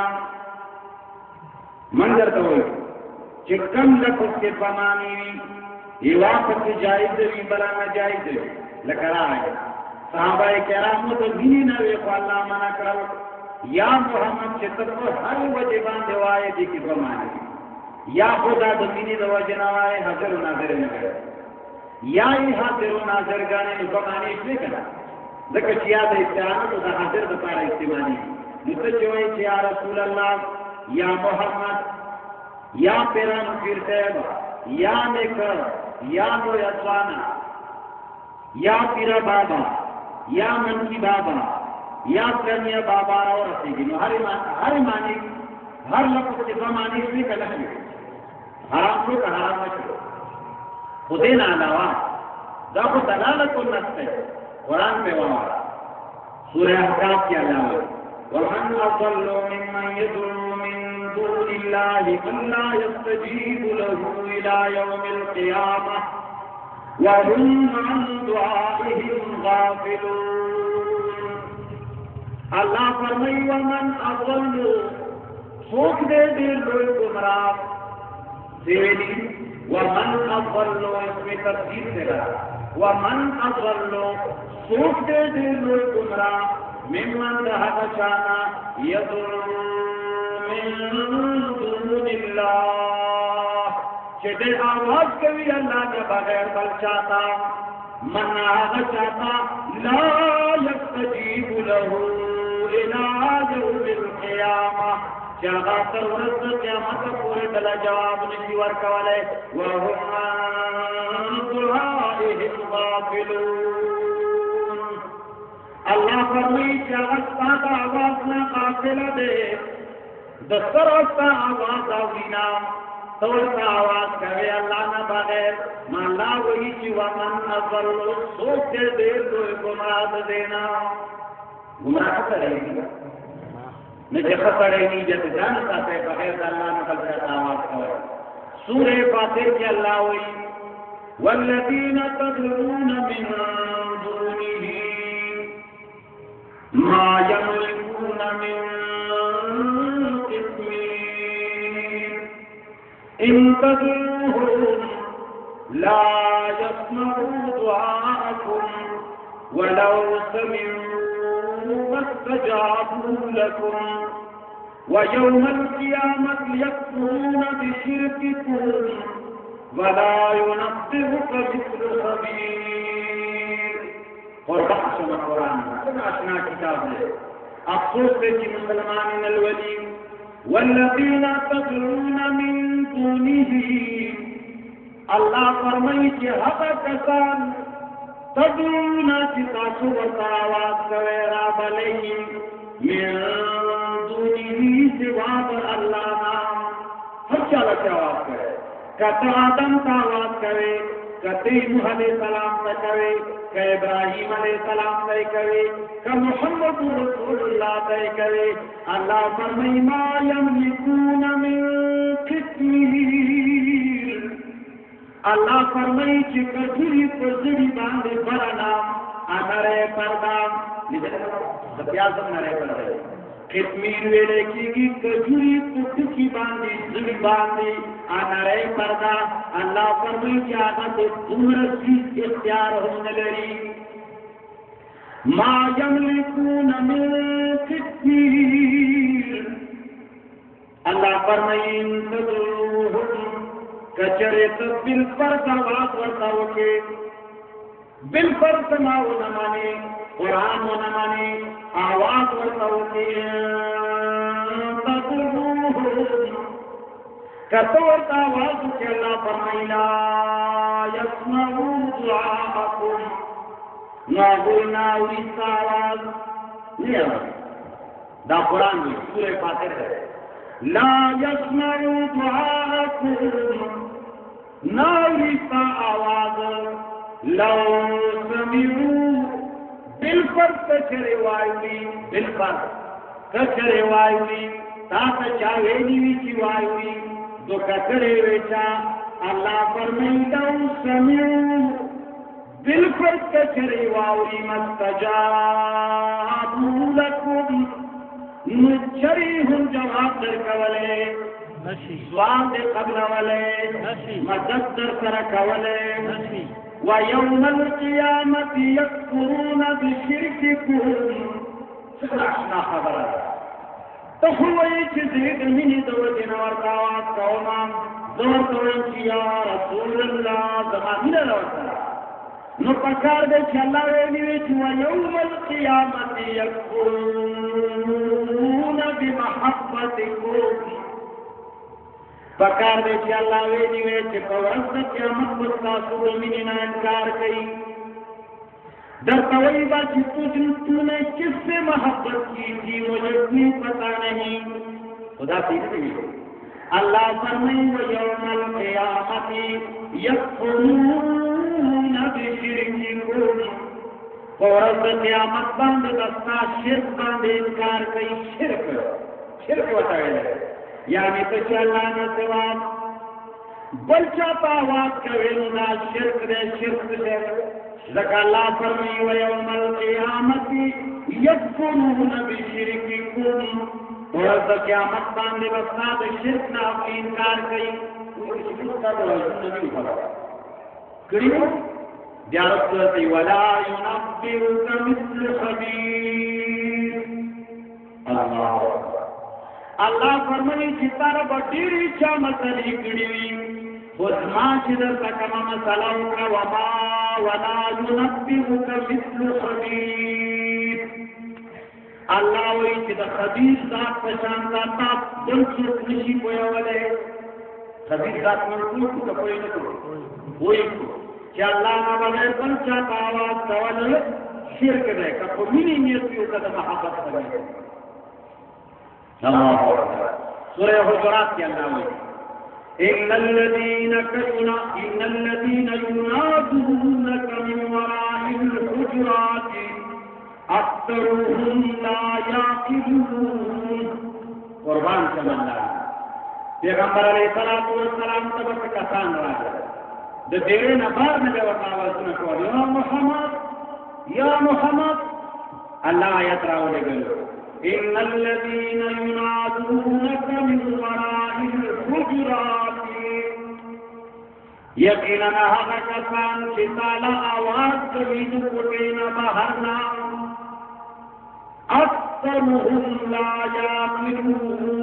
منظر توئی چکم لفظ کے پمانی وی یہ واپس جائز وی بلا نہ جائز لکرا ہے صحابہ کرام تو دینی نہ وی کو اللہ منع کرو یا محمد چتر کو ہر وجہ باندھے وائے دی کی فرمانے یا خدا دمینی دو جنوائے حضر و ناظر نگر یا ہی حضر و ناظر گانے نفرمانے اس لئے کنا ذکر چیا دا استعانت و دا حضر بطارہ استعمالی مستجوئے چیا رسول اللہ یا محمد یا پیران پیر صاحب یا نکر یا نو یسوانا یا پیرا بابا یا منکی بابا یا کرنیا بابا اور رسی گی ہر ہر معنی ہر لفظ کے معنی اس کا نہیں حرام کو حرام نہ خودے نہ علاوہ دا کو دلالت النص ہے قرآن میں وہاں سورہ احقاف کے علاوہ ومن اضل ممن يدعو من دون الله من لا يستجيب له الى يوم القيامه وهم عن دعائهم غافلون اللہ فرمائی ومن اضل सोच दे दे लोग गुमराह देवी वमन अव्वलो इसमें तफसीर से रहा वमन अव्वलो सोच दे दे लोग गुमराह मिम्मन रहा बचाना यदुर मिन दूनिल्लाह चेदे आवाज कभी अल्लाह के बगैर बल चाहता मन चाहता ला यस्तजीब लहू इला यौमिल क़ियामह जहाँ तर वरद क़यामत पूरे दला जवाब नहीं वर्कवाले वहुम अन दुआइहिम गाफिलून अल्लाह फरमाई जहाँ का आवाज ना गाफिल दे दस्तर का आवाज आवीना तोड़ता आवाज करे अल्लाह न बगैर माला वही जीवन अव्वल सोच दे दे तो गुमराह देना गुमराह करेगी न जैसा करेगी जैसे जानता है बगैर अल्लाह न बगैर आवाज करे सूरे फातिर के अल्लाह वही वल्लज़ीन तदऊन मिन दूनिही मा यमलिकून मिन इन तदऊहुम ला यस्मऊ दुआअकुम वलौ समिऊ मस्तजाबू लकुम वयौमल क़ियामति यकफुरून बिशिरकिकुम वला युनब्बिउका मिस्लु खबीर। और बख्श में कुरान में आशना किताब है अफसोस है कि मुसलमान नलवली वल्लज़ीन तदऊन मिन दूनिही अल्लाह फरमाई कि हक कसान तदऊन जितासु वतावात कवेरा बलैहिम मिन दूनिही सिवा अल्लाह नाम हर चाला क्या आवाज करे कत आदम का आवाज करे कत नूह अलैहिस्सलाम का करे क इब्राहिम अलैहिस्सलाम का करे क मुहम्मद रसूलुल्लाह का करे अल्लाह फरमाई मा यमलिकून मिन कितमीर अल्लाह फरमाई कि कजरी पजरी बांधे बरना अनरे पर्दा सत्यासम नरे पर्दे कितमीर वेले की कजरी पुटकी बांधी जुड़ी बांधी अनरे पर्दा अल्लाह फरमाई कि आगा तो दुमरसी इख्तियार होने लगी मा यमलिकून मिन कितमीर अल्लाह फरमाई तदऊहुम कचरे तो बिल पर आवाज वर्ताओ के बिल पर समाओ न माने कुरान न माने आवाज वर्ताओ के कतोर आवाज के अल्लाह फरमाइला यस्मऊ दुआअकुम ना बोलना इसका आवाज नहीं आवाज दा कुरान में सूरह फातिर है ला यस्मऊ दुआअकुम ना इसका आवाज लौ समीऊ दिल पर कचरे वायुली दिल पर कचरे वायुली ताक चावेली विची वायुली तो कचरे वेचा अल्लाह फरमाई लौ समीऊ दिल पर कचरे वायुली मस्तजाबू लकुम मुचरी हम जवाब दर कवले स्वाद कबल वाले मदद दर कर कवले वयौमल क़ियामति यकफुरून बिशिरकिकुम सुना खबर तो हुए चीज़ें नहीं तो जिनवर कावात कौमा जोर तोड़ किया रसूलुल्लाह ज़मानी लौटा नो पकार दे चला वे निवे चुआ यौमल क़ियामति यकफुरून बिमहब्बतिकुम पकार दे कि अल्लाह वे निवे चे पवरस क़यामत बस्ता सुमिनी ना इनकार कई दर तवई बा कि तूने किससे मोहब्बत की थी मुझे नहीं पता नहीं खुदा सीख नहीं अल्लाह फरमाई वो यौमल क़ियामति यकफुरून बिशिरकिकुम पवरस क़यामत बंद बस्ता शिर्क बंद इनकार कई शिर्क शिर्क बताया यानी तो अल्लाह न सवाब बल्चा आवाज करे ना शिर्क दे शिर्क दे ज़काल्लाह फरमाई व यौमल क़ियामति यकफुरून बिशिरकिकुम और द क़यामत बांधे बसना द शिरक ना अपनी इनकार कई उनकी शिरक का तो नहीं हुआ करीब जारत करती वला युनब्बिउका मिस्लु खबीर अल्लाह अल्लाह फरमाई जितार बटीरी इच्छा मसली कड़ी खुदमा जिधर तकमा मसलाओं का वमा वला युनब्बिउका मिस्लु खबीर अल्लाह वही जिधर खबीर जात पहचान करता दिल से खुशी कोया वाले खबीर जात में कोई को कोई न कोई क्या अल्लाह ना बगैर बन चाहता आवाज सवाल शिरक है कब मिनी नियत की उधर महाबत बने अल्लाह सूरह हुजुरात के अल्लाह में इन्नल्लज़ीन कयुना इन्नल्लज़ीन युनादूनका मिन वराइल हुजुरात अक्सरुहुम ला याक़िलून कुर्बान सल्लल्लाहु पैगंबर अलैहिस्सलातु वस्सलाम तब कसान राजा द देरे नबार ने जवाब आवाज को या मोहम्मद या मोहम्मद अल्लाह आयत रावले गलो इन्नल्लज़ीन युनादूनका मिन वराइल हुजुरात यकीनन हक़ कसान चिताला आवाज कभी न कोटेना बाहरना अक्सरुहुम ला याक़िलून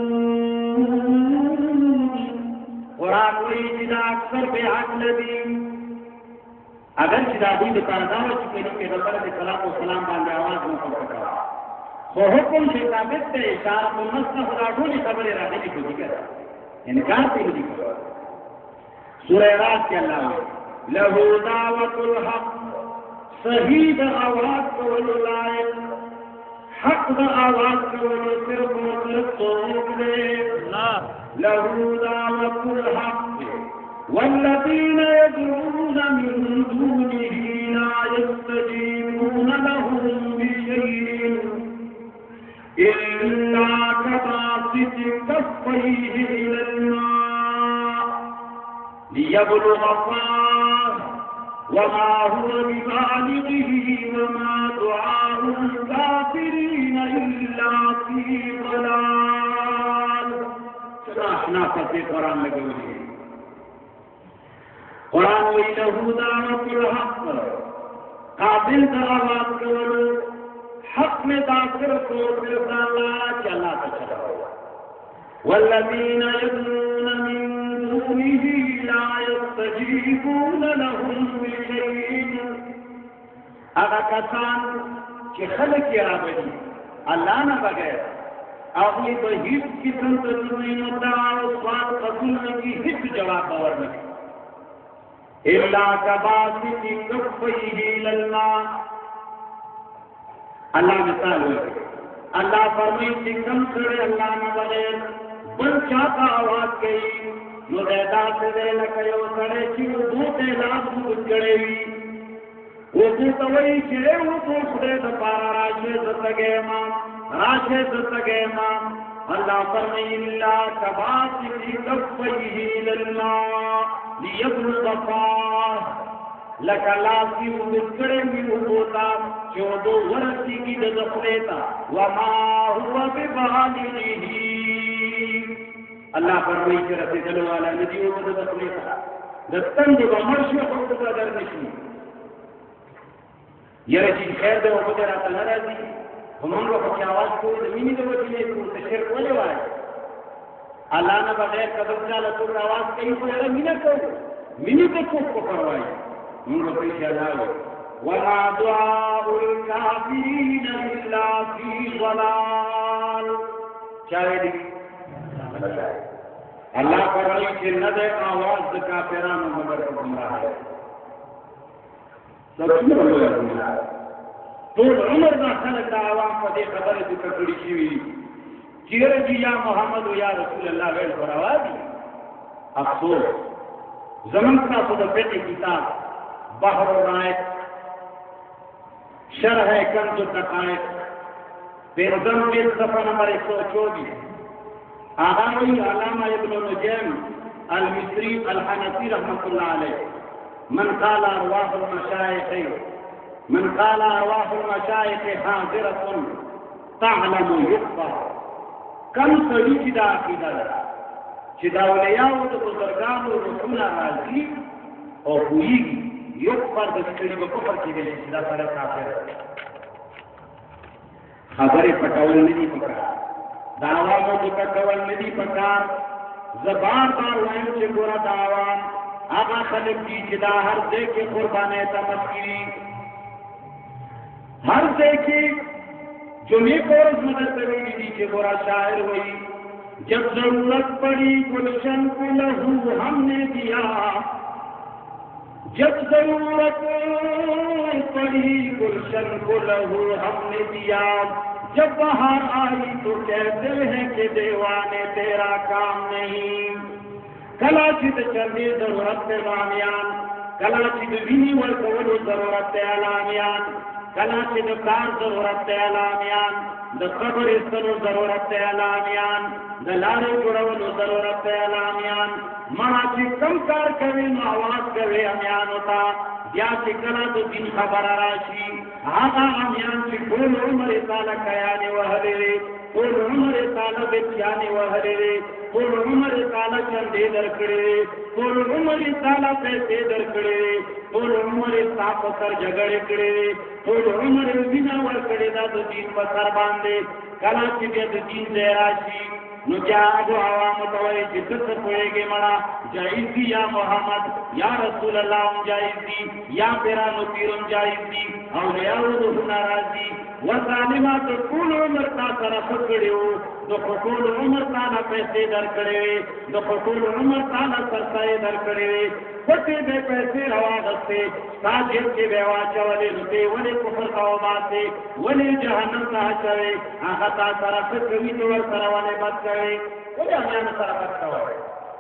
और कोई जिदा अक्सर बेहद लदी अगर जिदादी दुकानदार चुके के रबर के सलाम और सलाम बांधे आवाज में पड़ सका तो हुक्म से साबित है इशारा तो मस्त खुदाडोली खबरें रहने की कोशिश कर इनकार से नहीं करो सूरह रात के अल्लाह लहू दावतुल हक शहीद आवाज को लाए हक द आवाज को सिर्फ मतलब तो दे ना लहू दावतुल हक वल्लज़ीन यदऊन मिन दूनिही ला यस्तजीबून लहुम बिशैइन इल्ला कबासिति कफ़ैहि इलल मा लियब्लुग़ फ़ाह वमा हुवा बिबालिग़िही वमा दुआउल काफ़िरीन इल्ला फ़ी ज़लाल सुना फते कुरान लगे हुए कुरान वही लहू दावतुल हक काबिल का आवाज करो हक में दाखिल को सिर्फ अल्लाह चला तो चला वल्लज़ीन यदऊन मिन दूनिही ला यस्तजीबून लहुम बिशैइन अगर कसान के खल्क के आबदी अल्लाह न बगैर अपनी तो हित किस्म तो नहीं होता और स्वाद कबूल की हित जवाब और नहीं इल्ला कबासिति कफ़ैहि इलल मा अल्लाह मिसाल हुई अल्लाह फरमाई सिंगम करे अल्लाह न बगैर बन चाहता आवाज गई जो रहता से दे न कयो करे कि वो दूते लाभ कुछ गड़े हुई वो तो वही चले वो तो खुदे तो पारा राशे सतगे मां राशे सतगे मां अल्लाह फरमाई इल्ला कबासिति कफ़ैहि इलल मा लियब्लुग़ फ़ाह लकलासी मुस्कड़े भी होता चौदो वर्षी की दफलेता वमा हुआ बिबालिग़िही अल्लाह फरमाई के रसे चलो वाला नदियों को दफलेता दस्तन जो मर्श खुद का दर नहीं ये चीज खैर दे वो जरा तनाराजी हम लोग की आवाज को जमीनी दे बचने को तशर को जवाए अल्लाह ने बगैर कदम चाला तो आवाज कहीं को जरा मिना को मिनी को को करवाई उनको पीछे लाओ वमा दुआउल काफिरीन इल्ला फी ज़लाल चाहे अल्लाह फरमाई कि न दे आवाज काफिरान मगर गुमराह है सब गुमराह तो उमर ना खलक आवाम को दे खबर है कि कड़ी सी चिर जी या मोहम्मद या रसूल अल्लाह वे फरवादी अफसोस जमन का खुद बेटी किताब बहर रायत शरह कंज तकायत बेरदम के सफा नंबर एक सौ चौबीस आगामी अल्लामा इब्न नजम अल मिस्री अल हनफी रहमतुल्लाह अलैह मन काला अरवाहुल मशाइख मन काला अरवाहुल मशाइख हाजिरतुन तअलमु युखफा کم سړي چې دا عقیده لري چې دا اولیاءو د بزرګانو رسونه راځي او پوهېږي یو کفر د سړي په کفر کېدلی چې دا سړی کافر دی خبرې پټول نه دي پکار د عوامو دوکه کول نه دي پکار زه بار بار وایم چې ګوره د عوام هغه خلک دي چې دا هر ځای کې قربانۍ ته مخ کړي ہر سے کی جو نیک اور مدد کری دی کہ گورا شاعر ہوئی جب ضرورت پڑی گلشن کو لہو ہم نے دیا جب ضرورت پڑی گلشن کو لہو ہم نے دیا جب بہار آئی تو کہتے ہیں کہ دیوانے تیرا کام نہیں کلا چت چلے ضرورت بامیان کلا چت وینی ورکولو ضرورت اعلامیان کلا چې د کار ضرورت دی اعلامیان د قبر ایستلو ضرورت دی اعلامیان د لارې جوړولو ضرورت دی اعلامیان ما چې کم کار کوي نو اواز کوي امیانو ته بیا چې کله د دین خبره راشي هغه امیان چې ټول عمر یې تاله کیانې وهلې وي ټول عمر یې تاله بچیانې وهلې وي ټول عمر یې تاله چندې درکړې وي ټول عمر یې تاله پیسې درکړې وي ټول عمر یې ستا په سر جګړې کړې وي ټول عمر یې وینه ورکړې ده د دین په سر باندې کله چې بیا د دین ځای راشي نو جاگو عوامو توئی چې څه پوهېږې مړه جایز دي یا محمد یا رسول الله هم جایز دي یا پیرانو پیرم جایز دي اولیاءو روحونه راځي وظالمات ټول عمر تا سره ښه کړي وو د ټول عمر تا نه پیسې درکړې وې د ټول عمر تا نه سرسایې درکړې وې پټې به پیسې راواغستې ستا جیب کې به یې واچولې نو ته یې ولې کفر ته وباسې ولې جهنم ته اچوې هغه تا سره ښه کوي ته ورسره ولې بد کوې ولې امیانو سره بد کوئ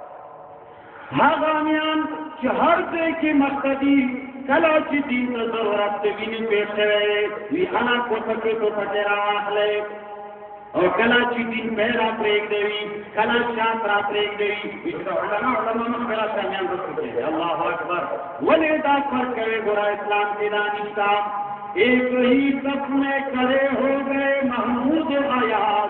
هغه امیان چې هر ځای کې مقتدي کله چې دین ته ضرورت د وینې پېښ شوی وي انا کوټه کې ټوپکې راواخلئ او کله چې دین پې را پرېږدوي کله شات را پرېږدوي علما علما مخکې راسه امیان رسو کېږي الله اکبر ولې دا فرق کوي ګوره اسلام کې دا نشته ایک ہی صف میں کھڑے ہو گئے محمود آیات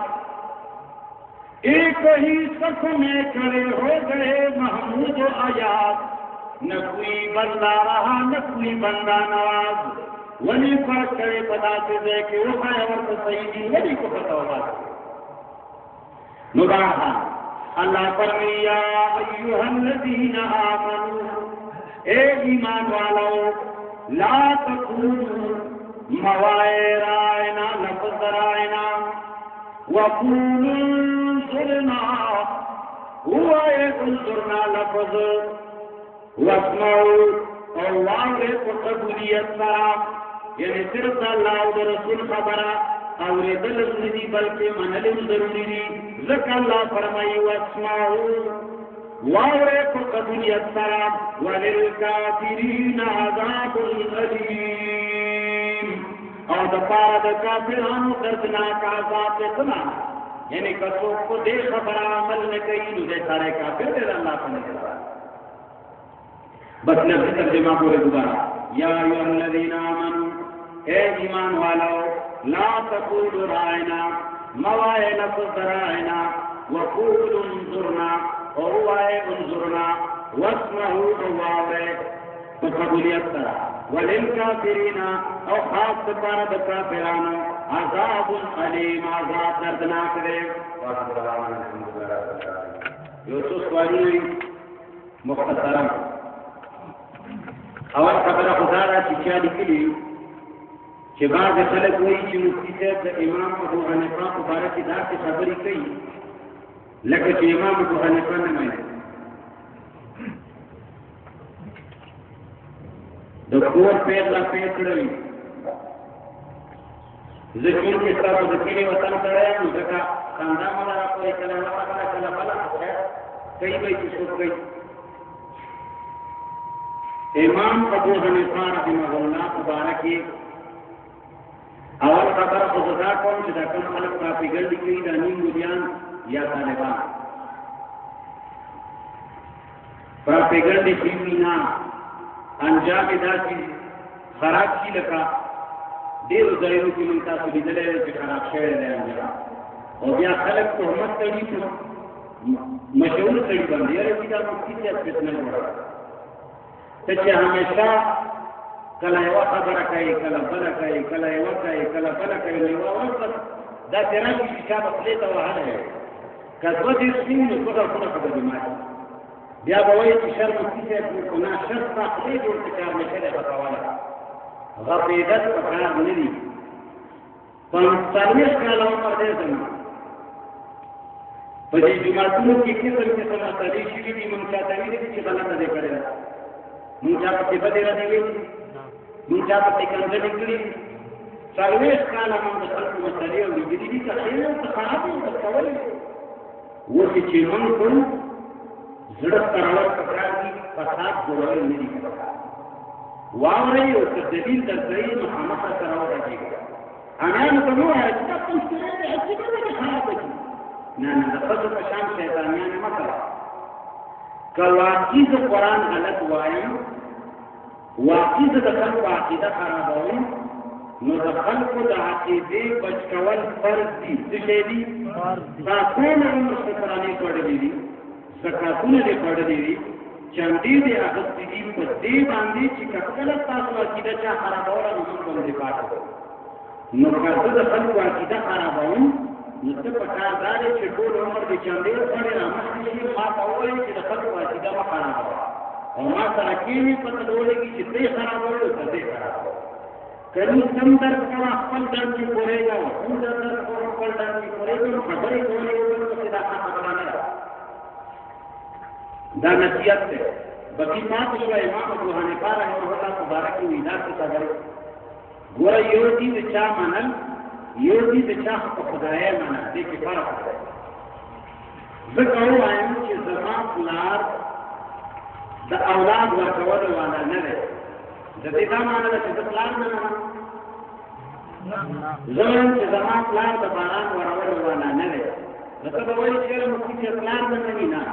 ایک ہی صف میں کھڑے ہو گئے محمود آیات نہ کوئی بندہ رہا نہ کوئی بندہ نواز ولی فرق کرے پتا سے دے کہ وہ ہے اور تو صحیح دین ولی کو پتا ہوگا نباہا اللہ فرمی یا ایوہ الذین آمنوا اے ایمان والو لا تکونوا موائے رائنا لفظ رائنا وقولوا انظرنا ہوا ایک انظرنا لفظ واسمعوا اور واضح قبولیت سلام یعنی صرف اللہ و رسول خبرہ اور دل ندی بلکہ منلم ضروری دی ذکر اللہ فرمائی واسمعوا واضح قبولیت سلام وللکافرین عذاب علیم اور دپارا دا کافرانو دردناک عذاب اتنا یعنی کسو کو دے خبرہ عمل نکئی نو دے سارے کافر دے اللہ کو نکلا بس نفس ترجمہ بولے دوبارہ یا ایوہ الذین آمنوا اے ایمان والو لا تقولوا رائنا موائے لفظ رائنا وقولوا انظرنا اوائے انظرنا واسمعوا اوائے تو قبولیت ترہ وللکافرین او خاص پارا دکا پیرانو عذاب علیم عذاب دردناک دے یوسف والی مختصرم اول خبره خدا را چې چا لیکلي چې بعض خلک وایي چې مفتي صاحب د امام ابو حنیفه په باره کې داسې خبرې کوي لکه چې امام ابو حنیفه نه مني د کور پیر لا پیر کړی زه چونکې ستاسو د کلي وطن سره یم ځکه خندا مله راپورې کله وخه بله کله بله کوي به چې څوک کوي امام ابو حنیفه رحمه الله مبارکی اول خبر خدا کوم چې دا کوم خلک پراپګنډي کوي د نیم مليان یا طالبان پراپګنډي کوي نه انجام داسې خراب شي لکه ډېر ځایونو کې موږ تاسو لیدلې چې خراب شوی دی انجام او بیا خلک تهمت کوي مشهور سړي باندې یاره چې دا مفتي صاحب فتنه جوړه ته چې همیشه کله یوه خبره کوي کله بله کوي کله یوه کوي کله بله کوي نو یوه ورځ دا چې راشي چې چا به خولې ته وهلی وي که دوه دېرش وي نو دوه ډوله خبرې به ماتي بیا به وایي چې شر مفتي صاحب وکړو نه شر ستا خولې جوړ کړه چې همیشه دی غټولی غپېدل په کار نه دي څلوېښت کاله عمر دی زما په دې جوماتونو کې قسم قسم مسالې شوي دي مونږ چاته ویلي دي چې غلطه دی کړې ده مونږ چا پسې بدې ردې ویلي مونږ چا پسې کنځلې کړي دي څلوېښت کاله مونږ د خلکو مسالې اورېدلي دي که ښې وي که خراب وي که کولې اوس چې مونږ کړو زړه سترول پکار دي فساد جوړول نه دي واورئ او که دلیل درکوي نو خامخا سره ورغېږئ امیانو ته مه وایه چې دا کوم سړی دی عجیبه ده چې خرابه دي نه نه د ښځو په شان شیطانیانې مه کوه که واقعي زه قرآن غلط وایم واقعي زه د خلکو عقیده خرابوم نو د خلکو د عقیدې بچ کول فرض دي څه شی دي دا ټول عمر شکرانې خوړلې دي زکاتونه دې خوړلې دي چندې دې اخیستې دي په دې باندې چې که کله تاسو عقیده چا خرابوله نو موږ به هم دفاع کوو نو که زه د خلکو عقیده خرابوم نو ته په کار دا دی چې ټول عمر دې چندې خوړې رامخکې شي ما ته ووایې چې د خلکو عقیده مه خرابوه او ما سره کښېنې پته به ولګي چې ته یې خرابوې او که زه یې خرابوم که نو کم درد کوه خپل درد کې پورېږه کوم درد کوه خپل درد کې پورېږه نو خبرې کولې یو بل پسې دا ښه خبره نه ده دا نصیحت دی بقي پاتې شوه امام ابو حنیفه رحمه الله مبارک وي داسې خبرې ګوره یو دي د چا منل یو دي د چا په خدایه منل دې کې فرق دی زه که ووایم چې زما پلار د اولاد ورکولو والا نه دی د دې دا معنی ده چې زه پلار نه منم زه وایم چې زما پلار د باران ورولو والا نه دی نو ته به وایې چې یاره مفتي چې پلار نه مني نه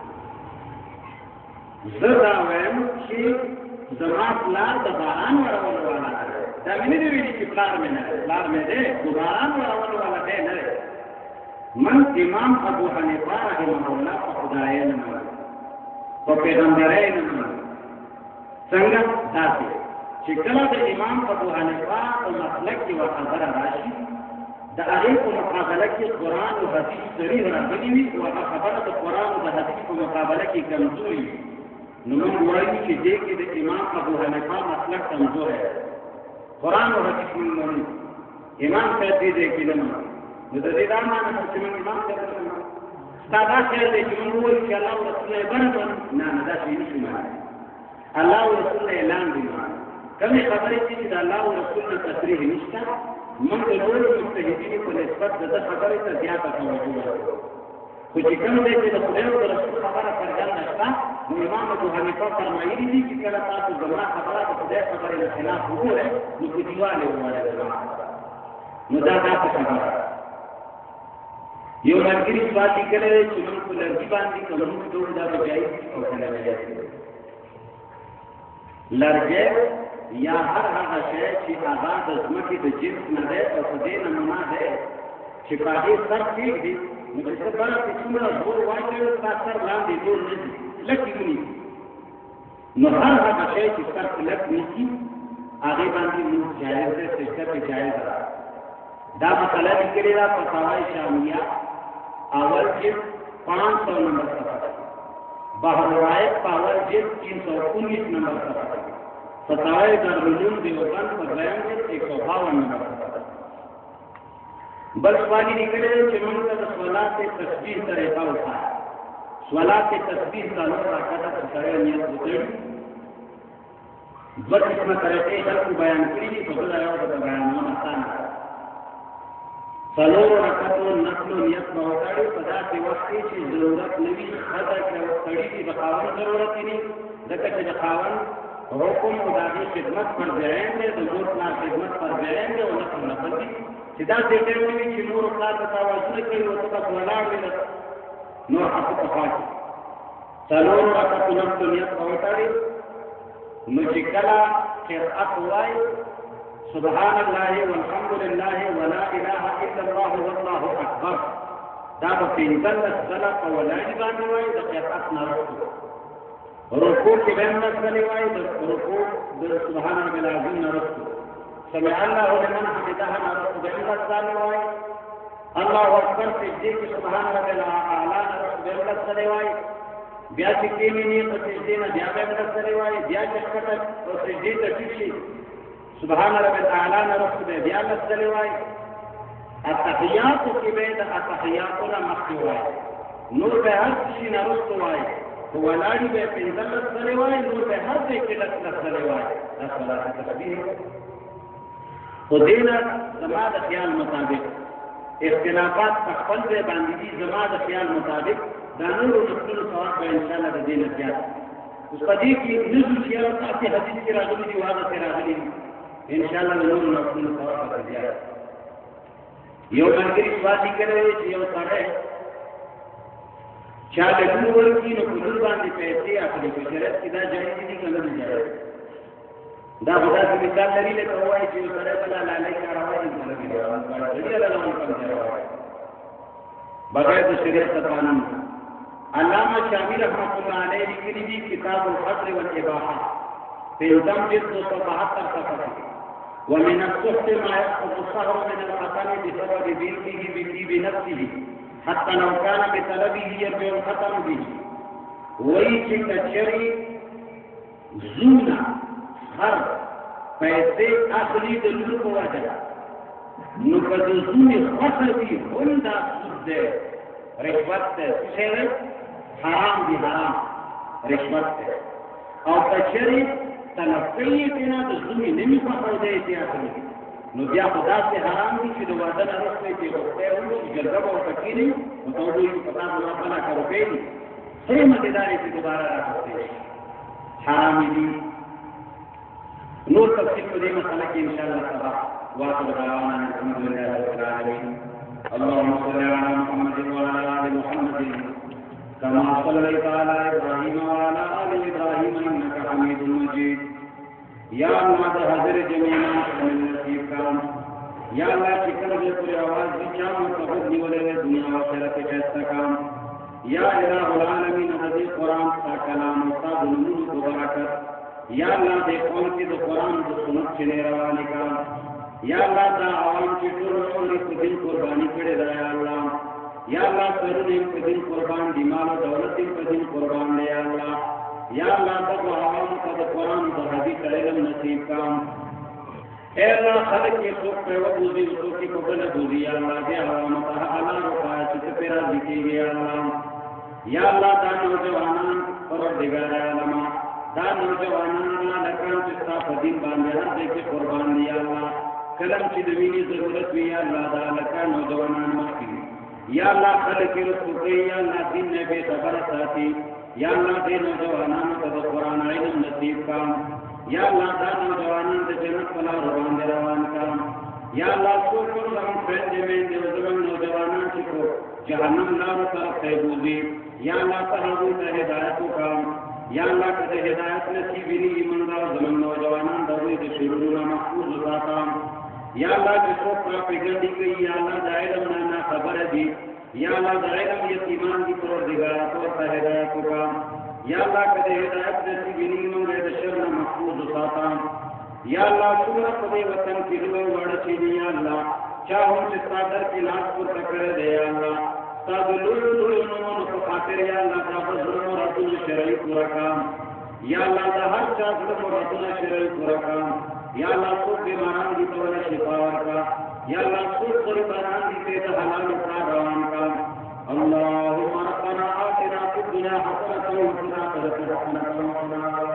زه دا وایم چې زما پلار د باران ورولو والا نه دی دا مې نه دي ویلي چې پلار مې نه دی پلار مې دی خو باران ورولو والا دی نه دی من امام ابو حنیفه رحمه الله په خدایه نه منم په پیغمبرۍ نه منم څنګه داسې چې کله د امام ابو حنیفه په مسلک کې یوه خبره راشي د هغې په مقابله کې قرآن او حدیث صریح راغلي وي او هغه خبره د قرآن او د حدیث په مقابله کې کمزوري وي نو موږ وایو چې دې کې د امام ابو حنیفه مسلک کمزور دی قرآن او حدیث موږ منو امام صاحب دې ځای کې نه منو نو د دې دا معنی ده چې موږ امام صاحب نه منو ستا دا خیال دی چې موږ ووایو چې الله او رسول یې بره منو نه نه داسې نشو منلی الله او رسول یې لاندې منو کمې خبرې چې د الله او رسول نه تصریح نشته موږ د نورو مجتهدینو په نسبت د ده خبرې ته زیاته توجه ورکوو خو چې کوم دی چې د خدای او د رسول خبره څرګنده شته نو امام ابو حنیفه فرمایلي دي چې کله تاسو زما خبره د خدای خبرې نه خلاف وګورئ نو په دیوال یې ووایئ زما خبره نو دا داسې خبره ده یو ملګري سوال لیکلی دی چې موږ په لرګي باندې که موږ کوو دا به جایز دي او که نه جایز دي لرګی یا هر هغه شی چې هغه د ځمکې د جنس نه دی او په دې نمونه دی چې په هغې سر کېږدي نو چې ته بله کې څومره زور واچوې ستا سر لاندې زور نه ځي لږ یې ونیسي نو هر هغه شی چې سر کې لږ نیسي هغې باندې لمونځ جایز دی سجده پرې جایزه ده دا مسله لیکلې ده فتاوی شامیه اول جلد پانچ سو نمبر صفحه بحروایت پاول جلد تین سو انیس نمبر صفحه فتاوی دارالعلوم دیوبند پر دویم جلد ایک سو باون نمبر صفحه بل سوالی لیکلې ده چې موږ ته د صلات تسبیح طریقه وښایه صلات تسبیح څلور رکعته په سړی نیت وکړي دوه قسمه طریقې خلکو بیان کړي دي خو زه یو درته بیانوم اسانه ده څلور رکعتو نفلو نیت به وکړي په داسې وخت کې چې ضرورت نه وي ښځه که سړي دي د خاوند ضرورت یې نه ځکه چې د خاوند حکم او د هغې خدمت فرض عین دی د مور پلار خدمت فرض عین دی او نفل نفل دي چې داسې ټایم نه وي چې مور او پلار ته توجه کوي او ته بس ولاړ وي نور حق ته خوا کړي څلور رکعتو نفلو نیت به وکړي نو چې کله قرأت ووایي سبحان الله والحمد لله ولا اله الا الله والله اکبر دا په پنځل سره په ولای باندې وایي د قرات نه ورته رکوع کې باندې مسلې وایي د رکوع د سبحان الله العظیم نه ورته سمع الله لمن حمده نه ورته د مسلې وایي الله اکبر سجدي کې سبحان الله الاعلى نه ورته د مسلې وایي بیا چې کېمینی په سجدي نه بیا به مسلې وایي بیا چې کټه په سجدي ته شي سبحان رب الاعلى نرسل بیا مسلې وایي التحیات کې به د التحیات نه مخکې وایي نور به هر شي نرسل وایي ولاړی به پنځه مسلې وایي نور به هر څه کې لس مسلې وایي دا صلات تسبیح خو دینه زما د خیال مطابق اختلافات په خپل ځای باندې دي زما د خیال مطابق دا نور رسول ثواب به ان شاء الله د دینه زیات اوس په دې کې نزول چې تاسو حدیث کې راغلي دي واغه کې راغلي دي ان شاء الله نور رسول ثواب به زیات یو مرګري سوادي کوي چې یو سره چا د ټول کې نو په ټول باندې پیسې اخلي په شرط کې دا جایز دي کنه نه جایز دا خدا چې مثال لري له کوی چې سره بلا لاله کاروي نه لګي دا دې له نوم څخه بغیر د شریعت قانون علامہ شامل رحمۃ اللہ علیہ لکھی دی کتاب القدر والاباحہ في الدم جلد دو سو بہتر صفحہ ومن السحت ما يسقط السهر من الختم بسبب بيته بطيب نفسه حتى لو كان بطلبه يرجو الختم به ويش كشري زونا هر پیسے اخلی دلو کو وجہ نو کدو زونی خسدی ہندا سود دے رشوت دے شیر حرام دی حرام رشوت دے او کشري تلقی کنا د زمي نمی په خو دې ته اخلي نو بیا خدا سے حرام دي چې د وعده نه رسې چې وخته و چې جلګه او فکرې نو ته دوی پتا نه پلا کړو پیږي سره مدداري چې دوباره راځي حرام دي نور تفصیل په دې مسله کې ان شاء الله سبا واخر دعوانا الحمد لله رب العالمين اللهم صل على محمد وعلى ال محمد كما صليت على ابراهيم وعلى ال ابراهيم انك حميد مجيد یا الله د حاضر جمیعا من نصیب کام یا الله چې کله دې پر आवाज دي چا متفق نیولې دنیا او آخرت کې چستا کام یا الہ العالمین حدیث قرآن تا کلام او تا نور کو برکت یا الله دې قوم کې د قرآن د سنت چې روانه کام یا الله دا عوام چې ټول ټول په دین قرباني کړي دا یا الله یا الله سرونه په دین قربان دي مال او دولت په دین قربان دي یا الله یا الله تاسو عوام ته د قرآن د حدیث علم نصیب کام اے الله خلق کې څوک په وځي څوک کې په بل وځي یا الله دې عوام ته الله رضا چې پیرا دي یا الله یا الله دا نوجوانان پروردگار عالم دا نوجوانان الله لکان چې تاسو دین باندې هر ځای کې قربان دي یا الله کلم چې د ویني ضرورت وي یا الله دا لکان نوجوانان مخکې یا الله خلق کې رسول یا الله دین نه به خبر ساتي یا الله دې نوجوانانو ته د قرآن علم نصیب کام یا الله دا نوجوانان د جنت په لار باندې روان کام یا الله ټول ټول زموږ فرض مې دې زموږ نوجوانان چې کو جهنم لار طرف ته بوزي یا الله تعالی ته هدایت وکام یا الله ته هدایت نصیب ویني ایماندار زموږ نوجوانان د دې شرونو محفوظ وساتم یا الله دې څوک په پیګندې کوي یا الله د علم نه خبر دي یا الله د علم یتیمان دي پروردگار تو ته هدایت وکام یا الله کده هدایت دې ویني موږ د شر نه محفوظ وساتم یا الله څومره په دې وطن کې له وړ شي یا الله چاهم چې صادر کې لاس پر تکړه دی یا الله تاسو لولو لولو نو په خاطر یا الله تاسو زړه راتلو شرعي پورا کام یا الله د هر چا زړه راتلو شرعي پورا کام یا الله څوک بیماران دي ته ول شفا ورکا یا الله څوک قربانان دي ته حلال کار روان کام اللهم ربنا آتنا في الدنيا حسنة وفي الآخرة حسنة وقنا